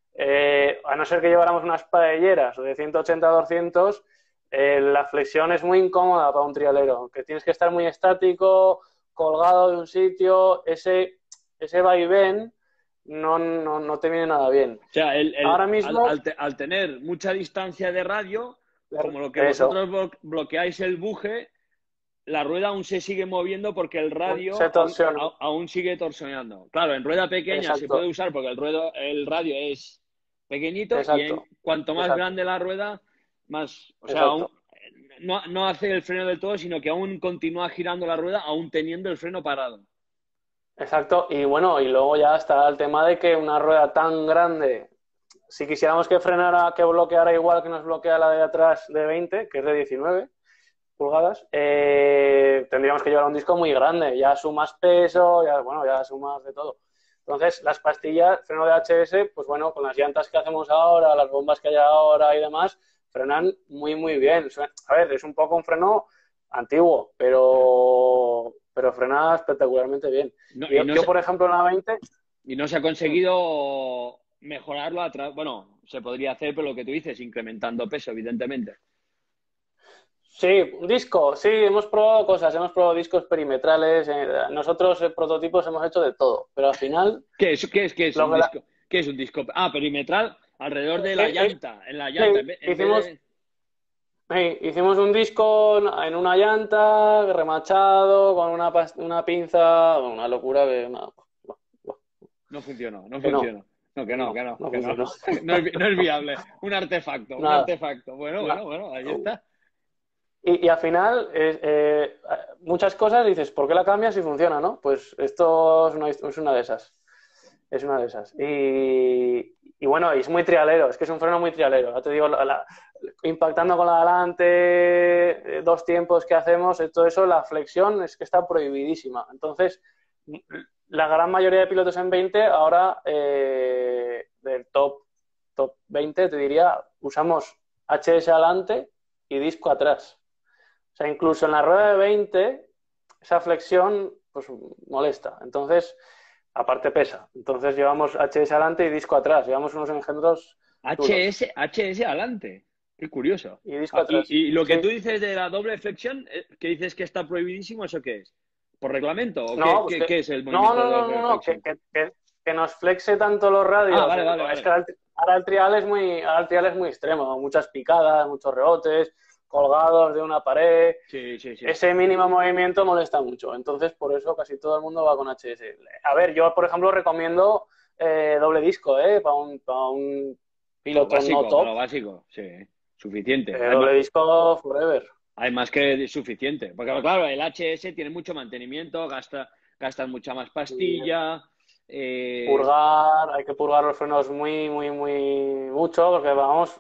A no ser que lleváramos unas paelleras de 180 a 200, la flexión es muy incómoda para un trialero, que tienes que estar muy estático, colgado de un sitio, ese vaivén no te viene nada bien. O sea, Ahora mismo, al tener mucha distancia de radio, como lo que eso, vosotros bloqueáis el buje, la rueda aún se sigue moviendo porque el se radio torsiona, aún sigue torsionando. Claro, en rueda pequeña se puede exacto, usar porque el radio es pequeñito y exacto, cuanto más exacto, grande la rueda, más, o sea, exacto. no hace el freno del todo, sino que aún continúa girando la rueda, aún teniendo el freno parado. Exacto, y bueno, y luego ya está el tema de que una rueda tan grande, si quisiéramos que frenara, que bloqueara igual que nos bloquea la de atrás de 20, que es de 19 pulgadas, tendríamos que llevar un disco muy grande, ya sumas peso, ya, bueno, ya sumas de todo. Entonces, las pastillas, freno de HS, pues bueno, con las llantas que hacemos ahora, las bombas que hay ahora y demás, frenan muy, muy bien. A ver, es un poco un freno antiguo, pero frena espectacularmente bien. No, Yo, por ejemplo, en la 20, y no se ha conseguido mejorarlo a través, bueno, se podría hacer, pero lo que tú dices, incrementando peso, evidentemente. sí, disco, sí, hemos probado cosas, hemos probado discos perimetrales, nosotros prototipos hemos hecho de todo, pero al final, ¿Qué es lo un que disco? ¿Qué es un disco? Ah, perimetral alrededor de la llanta, en la llanta, sí, en vez de... hicimos un disco en una llanta, remachado, con una pinza, una locura, No funcionó, no Que no. funcionó. No, que no, que no, No que no. funcionó. No es viable. Un artefacto, un Nada. artefacto. Bueno, ahí está. Y al final, muchas cosas dices, ¿por qué la cambias si funciona, no? Pues esto es una de esas. Es una de esas. Y bueno, es muy trialero, es que es un freno muy trialero. Ya te digo, impactando con la delante, 2 tiempos que hacemos, todo eso, la flexión es que está prohibidísima. Entonces, la gran mayoría de pilotos en 20, ahora del top 20, te diría, usamos HS adelante y disco atrás. O sea, incluso en la rueda de 20, esa flexión pues molesta. Entonces, aparte pesa. Entonces llevamos HS adelante y disco atrás. Llevamos unos engendros duros. HS adelante. Qué curioso. Y disco atrás. Y lo que Sí. tú dices de la doble flexión, que dices que está prohibidísimo, ¿eso qué es? ¿Por reglamento? ¿O No, qué es el movimiento de doble no, flexión? que nos flexe tanto los radios. Ah, vale. Es que ahora el trial es muy extremo. Muchas picadas, muchos rebotes, colgados de una pared. Sí. Ese mínimo movimiento molesta mucho. Entonces, por eso casi todo el mundo va con HS. A ver, yo, por ejemplo, recomiendo doble disco, para un piloto no top. Lo básico, sí. Suficiente. Doble disco forever. Hay más que suficiente. Porque, claro, el HS tiene mucho mantenimiento, gastas mucha más pastilla. Hay que purgar los frenos muy mucho, porque vamos,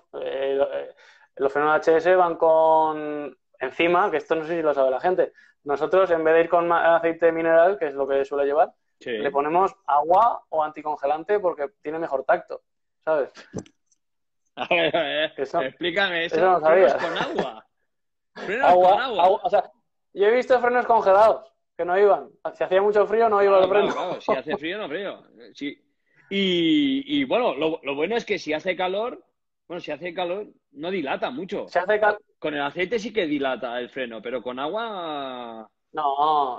los frenos HS van con encima, que esto no sé si lo sabe la gente. Nosotros, en vez de ir con aceite mineral, que es lo que suele llevar, Sí. le ponemos agua o anticongelante porque tiene mejor tacto, ¿sabes? A ver, Eso- explícame eso. eso no sabía. Frenos con agua. Frenos con agua. O sea, yo he visto frenos congelados que no iban. Si hacía mucho frío, no iba el freno. Claro, si hace frío, no frío. Sí. Y bueno, lo bueno es que si hace calor, no dilata mucho. Se hace Con el aceite sí que dilata el freno, pero con agua. No.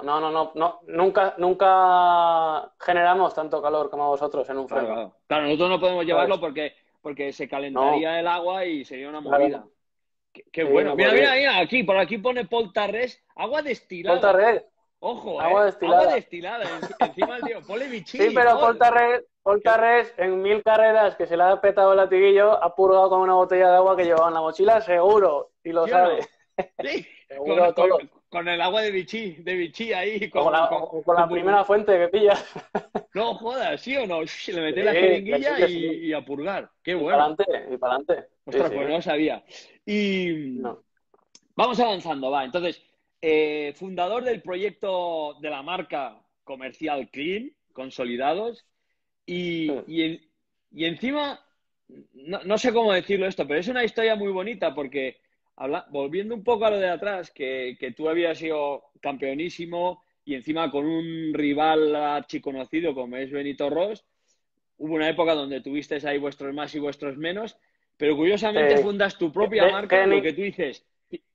Nunca generamos tanto calor como vosotros en un freno. Claro, nosotros no podemos llevarlo porque se calentaría el agua y sería una movida. Claro. Qué Sí, bueno. no Mira, podría. por aquí pone Poltarres, agua destilada. Poltarres. Ojo, Agua destilada. agua destilada. Encima el tío, ponle bichí. Sí, pero Poltarres en 1000 carreras que se le ha petado el latiguillo, ha purgado con una botella de agua que llevaba en la mochila, seguro, y lo ¿Sí o sabe. no? Sí, Seguro todo. con el agua de bichí ahí. Con la primera fuente que pillas. No jodas, ¿sí o no? Le meté Sí, la jeringuilla que sí. y a purgar. Qué Y bueno. para adelante. Ostras, Sí, pues no lo sabía. Y No. vamos avanzando, va. Entonces, fundador del proyecto de la marca comercial Clean, Consolidados, y encima, no sé cómo decirlo esto, pero es una historia muy bonita porque, volviendo un poco a lo de atrás, que tú habías sido campeonísimo y encima con un rival archiconocido como es Benito Ros, hubo una época donde tuvisteis ahí vuestros más y vuestros menos, pero curiosamente fundas tu propia marca, lo que tú dices.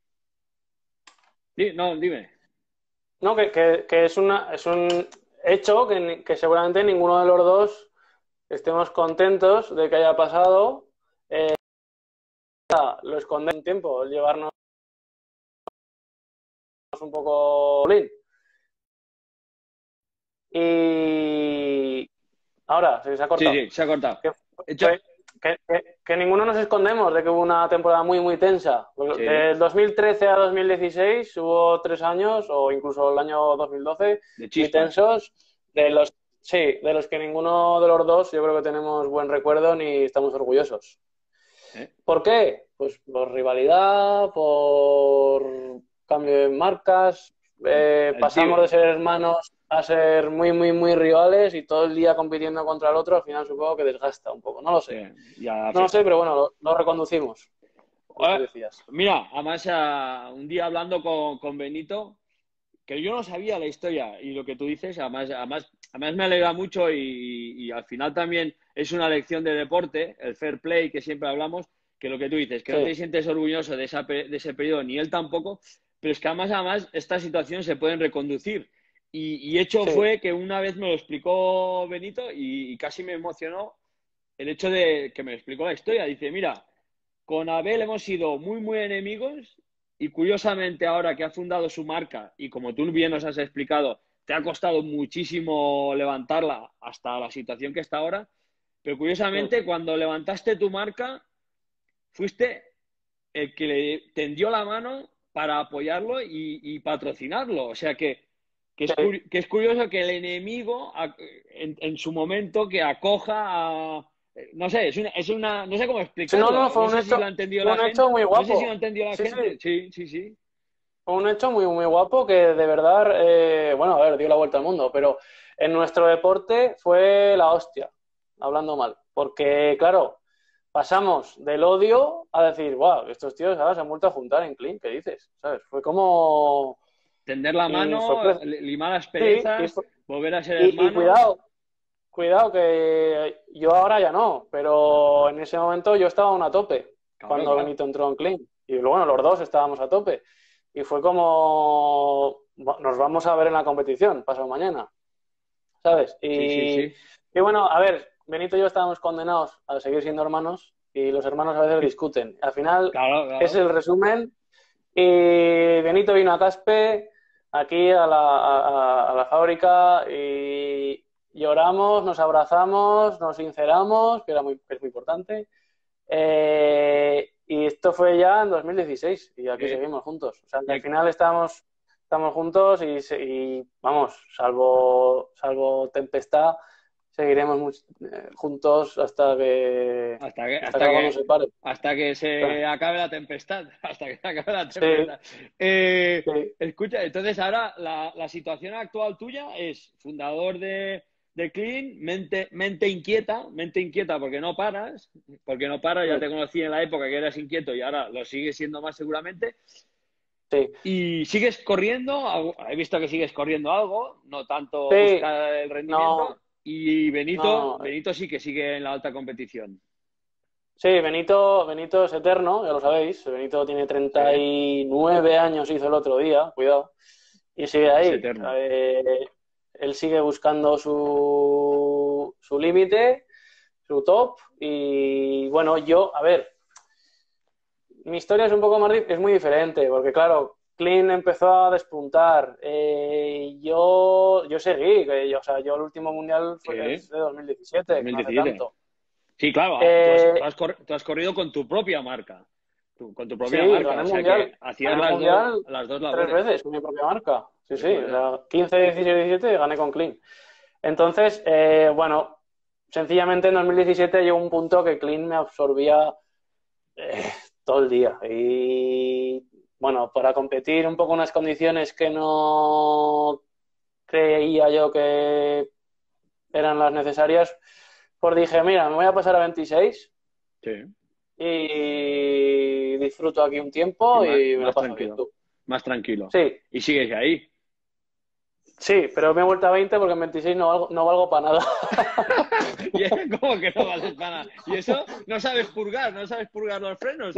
No, dime. No, que es un hecho que seguramente ninguno de los dos estemos contentos de que haya pasado. Lo escondemos un tiempo, el llevarnos un poco bolín. Y ahora se ha cortado. Sí, se ha cortado. Que ninguno nos escondemos de que hubo una temporada muy tensa. Sí. Del 2013 a 2016 hubo 3 años, o incluso el año 2012, muy tensos, de los que ninguno de los dos yo creo que tenemos buen recuerdo ni estamos orgullosos. ¿Por qué? Pues por rivalidad, por cambio de marcas, pasamos de ser hermanos a ser muy rivales y todo el día compitiendo contra el otro, al final supongo que desgasta un poco, no lo sé. No lo sé, pero bueno, lo reconducimos. Mira, además un día hablando con Benito, que yo no sabía la historia y lo que tú dices, además me alegra mucho y al final también es una lección de deporte, el fair play que siempre hablamos, que lo que tú dices, que no te sientes orgulloso de ese periodo, ni él tampoco, pero es que además estas situaciones se pueden reconducir. Y hecho fue que una vez me lo explicó Benito y casi me emocionó el hecho de que me explicó la historia. Dice, mira, con Abel hemos sido muy enemigos y curiosamente ahora que ha fundado su marca y como tú bien nos has explicado, te ha costado muchísimo levantarla hasta la situación que está ahora, pero curiosamente cuando levantaste tu marca, fuiste el que le tendió la mano para apoyarlo y patrocinarlo. O sea que es curioso que el enemigo en su momento que acoja a... No sé, no sé cómo explicarlo. No, fue no un sé hecho, si lo ha entendido fue la un gente. hecho muy guapo. No sé si lo ha entendido la gente. Sí. Sí. Fue un hecho muy, muy guapo que de verdad, bueno, a ver, dio la vuelta al mundo, pero en nuestro deporte fue la hostia, hablando mal. Porque, claro, pasamos del odio a decir, wow, estos tíos ahora se han vuelto a juntar en Clean, ¿qué dices? ¿Sabes? Fue como... Tender la Y mano, fue... limar las Sí, perezas, volver a ser y hermanos. cuidado, que yo ahora ya no, pero en ese momento yo estaba aún a tope cuando Claro. Benito entró en Clean. Y bueno, los dos estábamos a tope. Y fue como, nos vamos a ver en la competición, pasado mañana, ¿sabes? Sí. Y bueno, a ver, Benito y yo estábamos condenados a seguir siendo hermanos y los hermanos a veces discuten. Al final es Claro. el resumen y Benito vino a Caspe, aquí a la fábrica y lloramos, nos abrazamos, nos sinceramos, que es muy importante. Y esto fue ya en 2016 y aquí seguimos juntos. O sea, que al final estamos juntos y vamos, salvo tempestad, seguiremos juntos hasta que algo nos separe. Hasta que se acabe la tempestad. Hasta que se acabe la tempestad. Sí. Escucha, entonces ahora la situación actual tuya es fundador de Clean, mente inquieta porque no paras, ya te conocí en la época que eras inquieto y ahora lo sigues siendo más seguramente. Sí. Y sigues corriendo, he visto que sigues corriendo algo, no tanto buscar el rendimiento. No, y Benito sí que sigue en la alta competición. Sí, Benito es eterno, ya lo sabéis. Benito tiene 39 años, hizo el otro día, cuidado, y sigue ahí. Es eterno. Él sigue buscando su límite, su top, y bueno, a ver, mi historia es un poco más, es muy diferente, porque claro, Clean empezó a despuntar. Yo seguí, yo el último mundial fue de 2017, que no hace tanto. Sí, claro, tú has corrido con tu propia marca. Con tu propia marca. Gané el o sea mundial, que hacías las dos labores. 3 veces con mi propia marca. Sí. O sea, 15, 16, 17 gané con Clean. Entonces, bueno, sencillamente en 2017 llegó un punto que Clean me absorbía todo el día. Y bueno, para competir un poco en unas condiciones que no creía yo que eran las necesarias, pues dije, mira, me voy a pasar a 26 y disfruto aquí un tiempo y me lo paso bien tú. Más tranquilo. Sí. ¿Y sigues ahí? Sí, pero me he vuelto a 20 porque en 26 no valgo para nada. ¿Cómo que no vales para nada? ¿Y eso? ¿No sabes purgar los frenos?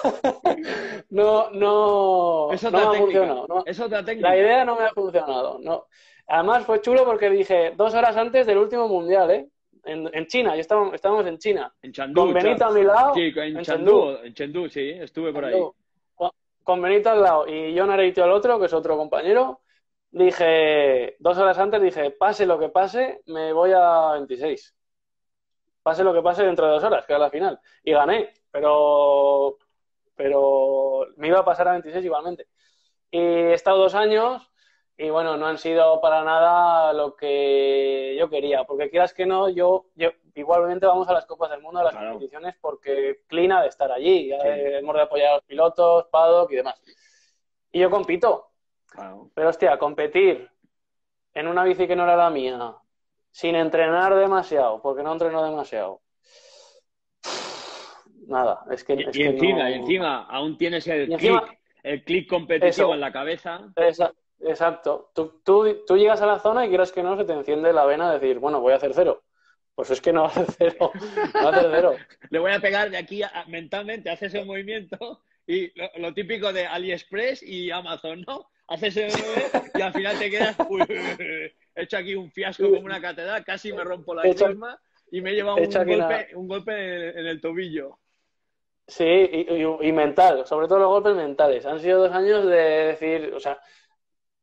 No. ¿Es no otra me ha técnica? funcionado. No. ¿Es otra técnica? La idea no me ha funcionado. No. Además fue chulo porque dije 2 horas antes del último mundial, ¿eh? En China, estábamos en China. En Chengdu. Con Benito a mi lado. Sí, en Chengdu, sí, estuve por ahí. Con Benito al lado y John Areito al otro, que es otro compañero. Dije, 2 horas antes, dije, pase lo que pase, me voy a 26. Pase lo que pase dentro de 2 horas, que era la final. Y gané, pero me iba a pasar a 26 igualmente. Y he estado 2 años y bueno, no han sido para nada lo que yo quería, porque quieras que no, yo igualmente vamos a las Copas del Mundo, a las competiciones, porque Clean ha de estar allí, hemos de apoyar a los pilotos, paddock y demás. Y yo compito. Claro. Pero hostia, competir en una bici que no era la mía, sin entrenar demasiado, porque no entreno demasiado. Nada, es que encima aún tienes el click competitivo en la cabeza. Exacto. Tú llegas a la zona y quieras que no, se te enciende la vena de decir, bueno, voy a hacer 0. Pues es que no va a hacer 0. No va a hacer 0. Le voy a pegar de aquí mentalmente, haces el movimiento y lo típico de AliExpress y Amazon, ¿no? Haces y al final te quedas, he hecho aquí un fiasco como una catedral, casi me rompo la misma y me he llevado un golpe en el tobillo. Sí, y mental, sobre todo los golpes mentales. Han sido 2 años de decir, o sea,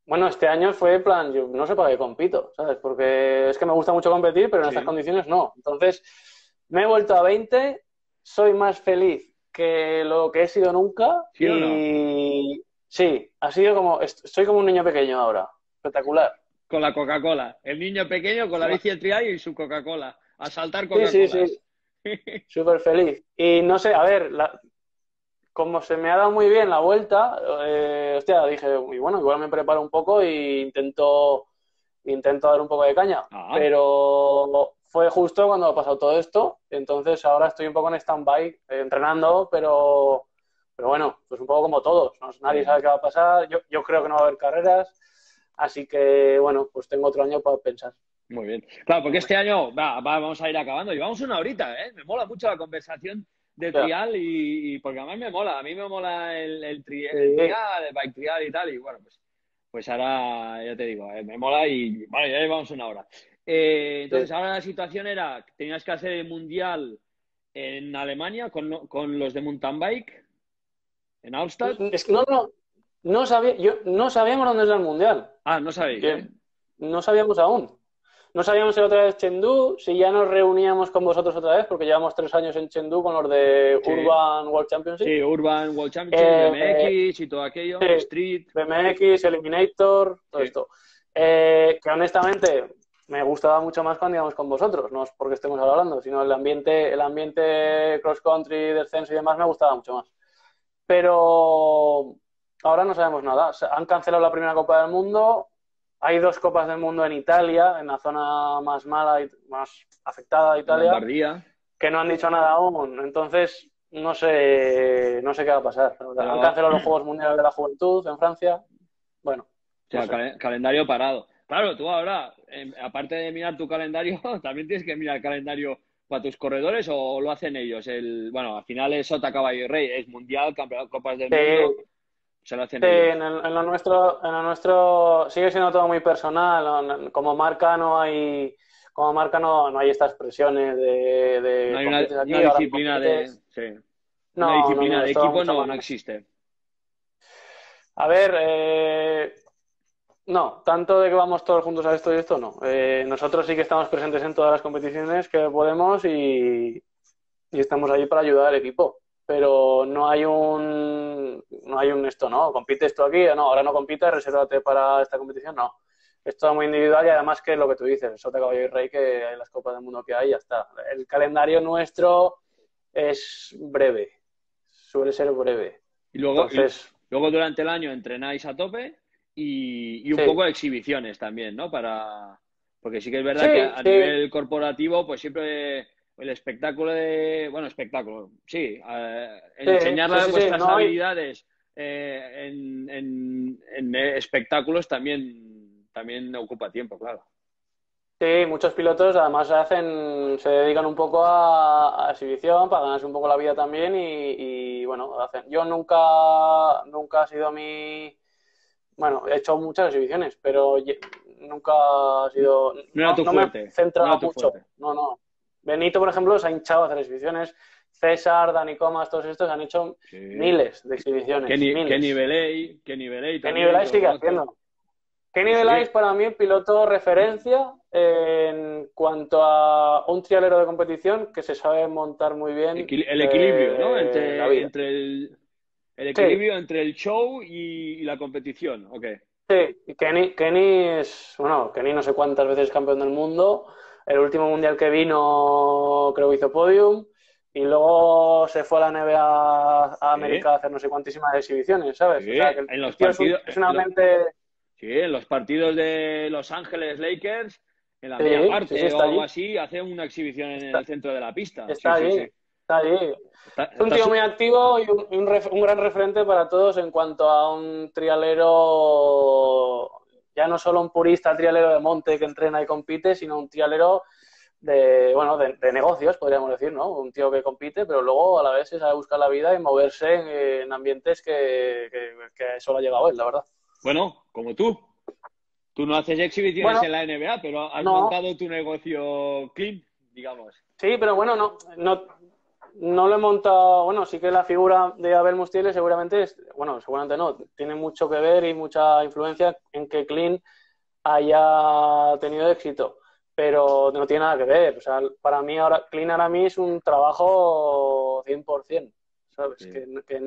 Bueno, este año fue en plan, yo no sé para qué compito, ¿sabes? Porque es que me gusta mucho competir, pero en estas Sí. condiciones no. Entonces, me he vuelto a 20, soy más feliz que lo que he sido nunca ¿Sí o no? y sí, ha sido como, soy como un niño pequeño ahora, espectacular. Con la Coca-Cola. El niño pequeño con la bici de trial y su Coca-Cola. A saltar Sí, sí, sí, Coca-Colas. súper feliz. Y no sé, a ver, como se me ha dado muy bien la vuelta, hostia, dije, y bueno, igual me preparo un poco e intento dar un poco de caña. Ah, Pero fue justo cuando ha pasado todo esto, entonces ahora estoy un poco en stand-by, entrenando, pero bueno, pues un poco como todos, ¿no? Nadie sí. sabe qué va a pasar, yo creo que no va a haber carreras, así que bueno, pues tengo otro año para pensar. Muy bien. Claro, porque este año vamos a ir acabando. Llevamos una horita, ¿eh? Me mola mucho la conversación de Ya, trial y porque además me mola. A mí me mola el sí, trial, el bike trial y tal. Y bueno, pues ahora ya te digo, me mola y bueno, ya llevamos una hora. Entonces, sí. ahora la situación era, tenías que hacer el mundial en Alemania con los de mountain bike en Austadt. Es que no sabía, no sabíamos dónde es el mundial. Ah, no sabéis, ¿eh? Que no sabíamos aún. No sabíamos si otra vez Chengdu, si ya nos reuníamos con vosotros otra vez, porque llevamos 3 años en Chengdu con los de Sí, Urban World Championship. sí, Urban World Championship, Eh, BMX y todo aquello, sí, Street. BMX, Eliminator, todo Sí. esto. Que honestamente me gustaba mucho más cuando íbamos con vosotros, no es porque estemos ahora hablando, sino el ambiente cross country, descenso y demás me gustaba mucho más. Pero ahora no sabemos nada. Han cancelado la primera Copa del Mundo. Hay 2 Copas del Mundo en Italia, en la zona más mala y más afectada de Italia, Lombardía. que no han dicho nada aún. Entonces, no sé qué va a pasar. Han Pero, cancelado los Juegos Mundiales de la Juventud en Francia. Bueno, o no sea, sé. calendario parado. Claro, tú ahora, aparte de mirar tu calendario, también tienes que mirar el calendario para tus corredores o lo hacen ellos. Bueno, al final es Sota Caballo y Rey, es Mundial, Campeonato, Copas del Sí, Mundo, se lo hacen sí, ellos. en lo nuestro sigue siendo todo muy personal. Como marca no hay estas presiones No de hay compites una aquí, ahora no disciplina de, compites. sí, una No, no, disciplina no, de es todo equipo mucho no más. existe. A ver, no, tanto de que vamos todos juntos a esto y esto, no. Nosotros sí que estamos presentes en todas las competiciones que podemos y estamos ahí para ayudar al equipo. Pero no hay un esto, ¿no? ¿Compites tú aquí? No, ahora no compites, resérvate para esta competición, no. Es todo muy individual y además que lo que tú dices, Sota, Caballo y Rey, que hay las Copas del Mundo que hay, ya está. El calendario nuestro es breve, suele ser breve. Y luego, Entonces, luego durante el año entrenáis a tope y un sí, poco de exhibiciones también, ¿no? Porque sí que es verdad que sí, a sí, nivel corporativo, pues siempre el espectáculo bueno, espectáculo, sí, sí, enseñar sí, sí, sí, vuestras no hay. habilidades en espectáculos también ocupa tiempo, claro. Sí, muchos pilotos además se dedican un poco a exhibición para ganarse un poco la vida también y, bueno, hacen. Yo nunca ha sido bueno, he hecho muchas exhibiciones, pero nunca ha sido, No era tu no me he fuerte, no era centrado tu mucho, fuerte. no, no. Benito, por ejemplo, se ha hinchado a hacer exhibiciones. César, Dani Comas, todos estos han hecho Sí. miles de exhibiciones, miles. Qué nivel ¿Qué también, nivel que lo sigue conozco. haciendo? Kenny Sí, sí. Velay es para mí el piloto referencia en cuanto a un trialero de competición que se sabe montar muy bien El equilibrio, ¿no? la vida. Entre el Sí, equilibrio entre el show y la competición, ¿ok? sí. Y Kenny no sé cuántas veces campeón del mundo. El último mundial que vino creo que hizo podium. Y luego se fue a la NBA a Sí, América a hacer no sé cuantísimas exhibiciones, ¿sabes? sí, O sea, que el, en los el tío partidos, es una mente. sí, en los partidos de Los Ángeles Lakers, en la media Sí, sí, sí, parte o está algo allí. así, hace una exhibición en el Está, centro de la pista. Sí, está sí, allí. sí. Está allí. Está, Es un está tío su- muy activo y un gran referente para todos en cuanto a un trialero, ya no solo un purista trialero de monte que entrena y compite, sino un trialero bueno, de negocios, podríamos decir, ¿no? Un tío que compite, pero luego a la vez se sabe buscar la vida y moverse en ambientes que solo ha llegado él, la verdad. Bueno, como tú. Tú no haces exhibiciones Bueno, en la NBA, pero has no, montado tu negocio clean, digamos. sí, pero bueno, no, No lo he montado, bueno, sí que la figura de Abel Mustiele seguramente es, bueno, seguramente no, tiene mucho que ver y mucha influencia en que Clean haya tenido éxito, pero no tiene nada que ver. O sea, para mí ahora, Clean ahora mí es un trabajo 100%, ¿sabes? Sí, Que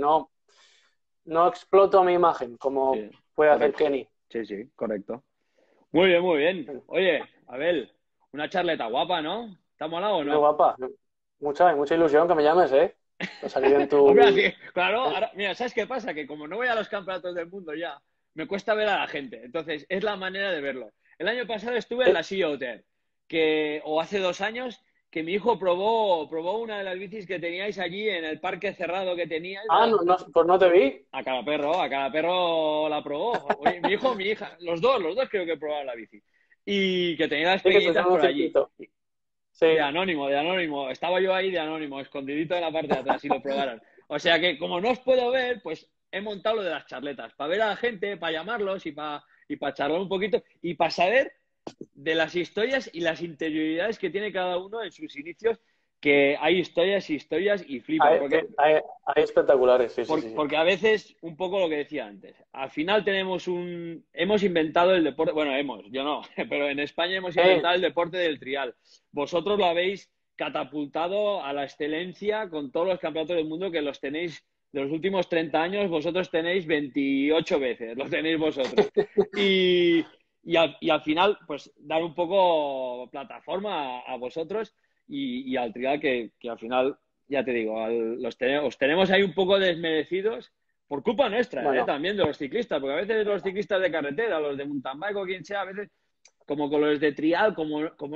no exploto mi imagen como sí, puede hacer correcto. Kenny. Sí, sí, correcto. Muy bien, muy bien. Oye, Abel, una charleta guapa, ¿no? ¿Te ha molado o Muy no? guapa, mucha ilusión que me llames, ¿eh? A salir en Hombre, tu... así, claro, ahora, mira, ¿sabes qué pasa? Que como no voy a los campeonatos del mundo ya, me cuesta ver a la gente. Entonces, es la manera de verlo. El año pasado estuve en la Sea Hotel, o hace 2 años, que mi hijo probó una de las bicis que teníais allí en el parque cerrado que teníais. Ah, no, no, pues no te vi. A cada perro la probó. Oye, mi hijo, mi hija, los dos creo que probaron la bici. Y que tenía las Sí, que te pequeñitas hicieron un por allí. circuito. Sí. De anónimo, de anónimo. Estaba yo ahí de anónimo, escondidito en la parte de atrás y lo probaron. O sea que como no os puedo ver, pues he montado lo de las charletas, para ver a la gente, para llamarlos y para charlar un poquito y para saber de las historias y las interioridades que tiene cada uno en sus inicios, que hay historias y historias y flipa, Hay espectaculares, sí, sí, sí, sí. porque a veces, un poco lo que decía antes, al final hemos inventado el deporte, bueno, yo no, pero en España hemos Eh, inventado el deporte del trial. Vosotros lo habéis catapultado a la excelencia con todos los campeonatos del mundo que los tenéis de los últimos 30 años, vosotros tenéis 28 veces, lo tenéis vosotros. Y, y al final, pues dar un poco plataforma a vosotros y al trial que al final ya te digo, os tenemos ahí un poco desmerecidos por culpa nuestra, bueno, también de los ciclistas, porque a veces los ciclistas de carretera, los de mountain bike o quien sea, a veces como con los de trial, como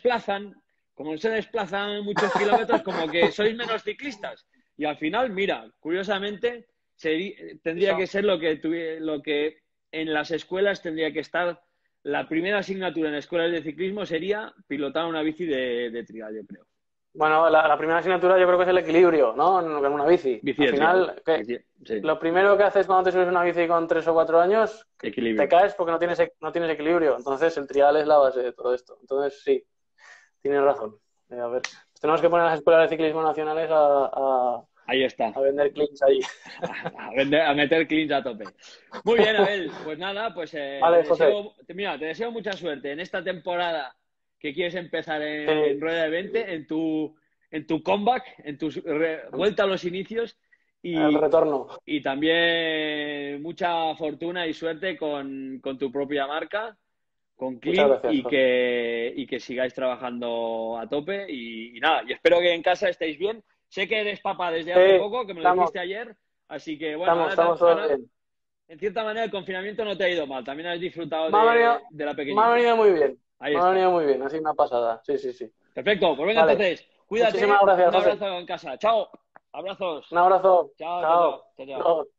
no se desplazan muchos kilómetros, como que sois menos ciclistas. Y al final, mira, curiosamente, tendría eso. que ser lo que en las escuelas tendría que estar. La primera asignatura en escuelas de ciclismo sería pilotar una bici de trial, yo creo. Bueno, la primera asignatura yo creo que es el equilibrio, ¿no? En una bici. Bici Al de trial. final, ¿qué? Sí, Lo primero que haces cuando te subes a una bici con 3 o 4 años, te equilibrio. caes porque no tienes equilibrio. Entonces, el trial es la base de todo esto. Entonces, sí, tienes razón. A ver, pues tenemos que poner a las escuelas de ciclismo nacionales Ahí está. a vender clips allí. A meter cleans a tope. Muy bien, Abel. Pues nada, pues Vale, José. te deseo mucha suerte en esta temporada que quieres empezar en Sí, Rueda de 20, en tu comeback, en tu vuelta a los inicios el y, retorno. y también mucha fortuna y suerte con tu propia marca, con Muchas Clean gracias, José. y que sigáis trabajando a tope y nada, y espero que en casa estéis bien. Sé que eres papá desde hace Sí, poco, que me lo estamos, dijiste ayer, así que bueno, estamos, estamos todos ahora bien. en cierta manera el confinamiento no te ha ido mal, también has disfrutado Me ha venido, de la me ha pequeñita. venido muy bien. Ahí Me ha está. venido muy bien, así una pasada. Sí, sí, sí. Perfecto, pues venga Vale. entonces, Muchísimas cuídate, gracias, un José. abrazo en casa. Chao, abrazos. Un abrazo. Chao, chao, chao, Chao. chao, chao. Chao.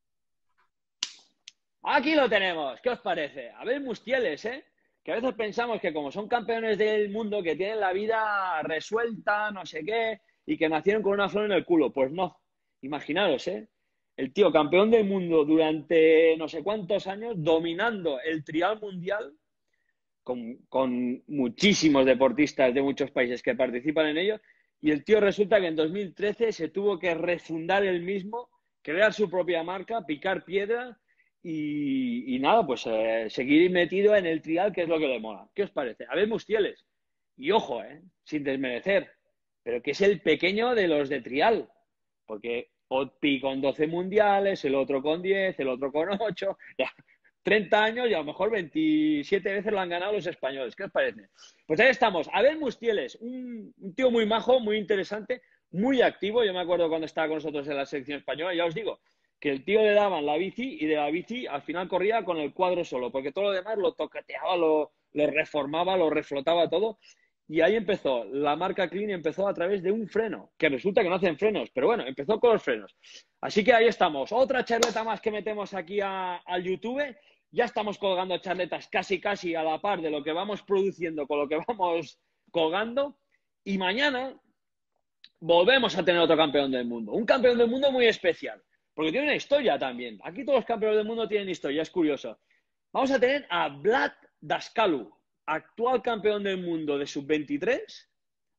Aquí lo tenemos, ¿qué os parece? Abel Mustieles, ¿eh? Que a veces pensamos que como son campeones del mundo, que tienen la vida resuelta, no sé qué, y que nacieron con una flor en el culo. Pues no, imaginaros, ¿eh? El tío campeón del mundo durante no sé cuántos años, dominando el trial mundial, con muchísimos deportistas de muchos países que participan en ello, y el tío resulta que en 2013 se tuvo que refundar él mismo, crear su propia marca, picar piedra y nada, pues seguir metido en el trial, que es lo que le mola. ¿Qué os parece? A ver, Mustieles, y ojo, sin desmerecer, pero que es el pequeño de los de trial, porque Otpi con 12 mundiales, el otro con 10, el otro con 8, ya, 30 años y a lo mejor 27 veces lo han ganado los españoles. ¿Qué os parece? Pues ahí estamos. Abel Mustieles, un tío muy majo, muy interesante, muy activo. Yo me acuerdo cuando estaba con nosotros en la selección española, ya os digo, que el tío le daban la bici y de la bici al final corría con el cuadro solo, porque todo lo demás lo toqueteaba, lo reformaba, lo reflotaba todo. Y ahí empezó, la marca Clean empezó a través de un freno, que resulta que no hacen frenos, pero bueno, empezó con los frenos. Así que ahí estamos, otra charleta más que metemos aquí al YouTube. Ya estamos colgando charletas casi casi a la par de lo que vamos produciendo con lo que vamos colgando. Y mañana volvemos a tener otro campeón del mundo. Un campeón del mundo muy especial, porque tiene una historia también. Aquí todos los campeones del mundo tienen historia, es curioso. Vamos a tener a Vlad Daskalu, actual campeón del mundo de sub-23,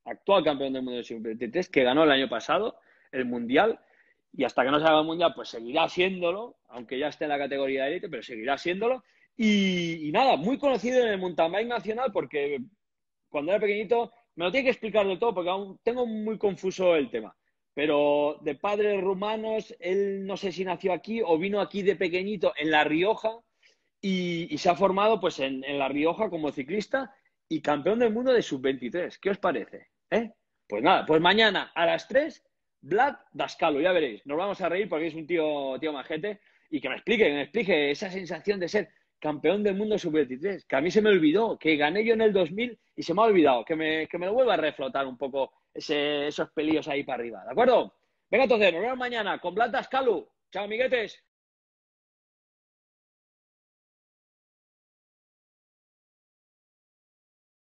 actual campeón del mundo de sub-23, que ganó el año pasado el Mundial, y hasta que no se haga el Mundial, pues seguirá siéndolo, aunque ya esté en la categoría de élite, pero seguirá siéndolo. Y nada, muy conocido en el mountain bike nacional, porque cuando era pequeñito, me lo tiene que explicar del todo, porque aún tengo muy confuso el tema. Pero de padres rumanos, él no sé si nació aquí o vino aquí de pequeñito en La Rioja y se ha formado pues en La Rioja como ciclista y campeón del mundo de sub-23. ¿Qué os parece? ¿Eh? Pues nada, pues mañana a las 3, Vlad Dascalo, ya veréis. Nos vamos a reír porque es un tío majete y que me explique esa sensación de ser campeón del mundo sub-23, que a mí se me olvidó, que gané yo en el 2000 y se me ha olvidado, que me lo vuelva a reflotar un poco esos pelillos ahí para arriba, ¿de acuerdo? Venga, entonces, nos vemos mañana con Vlad Dascalo. Chao, amiguetes.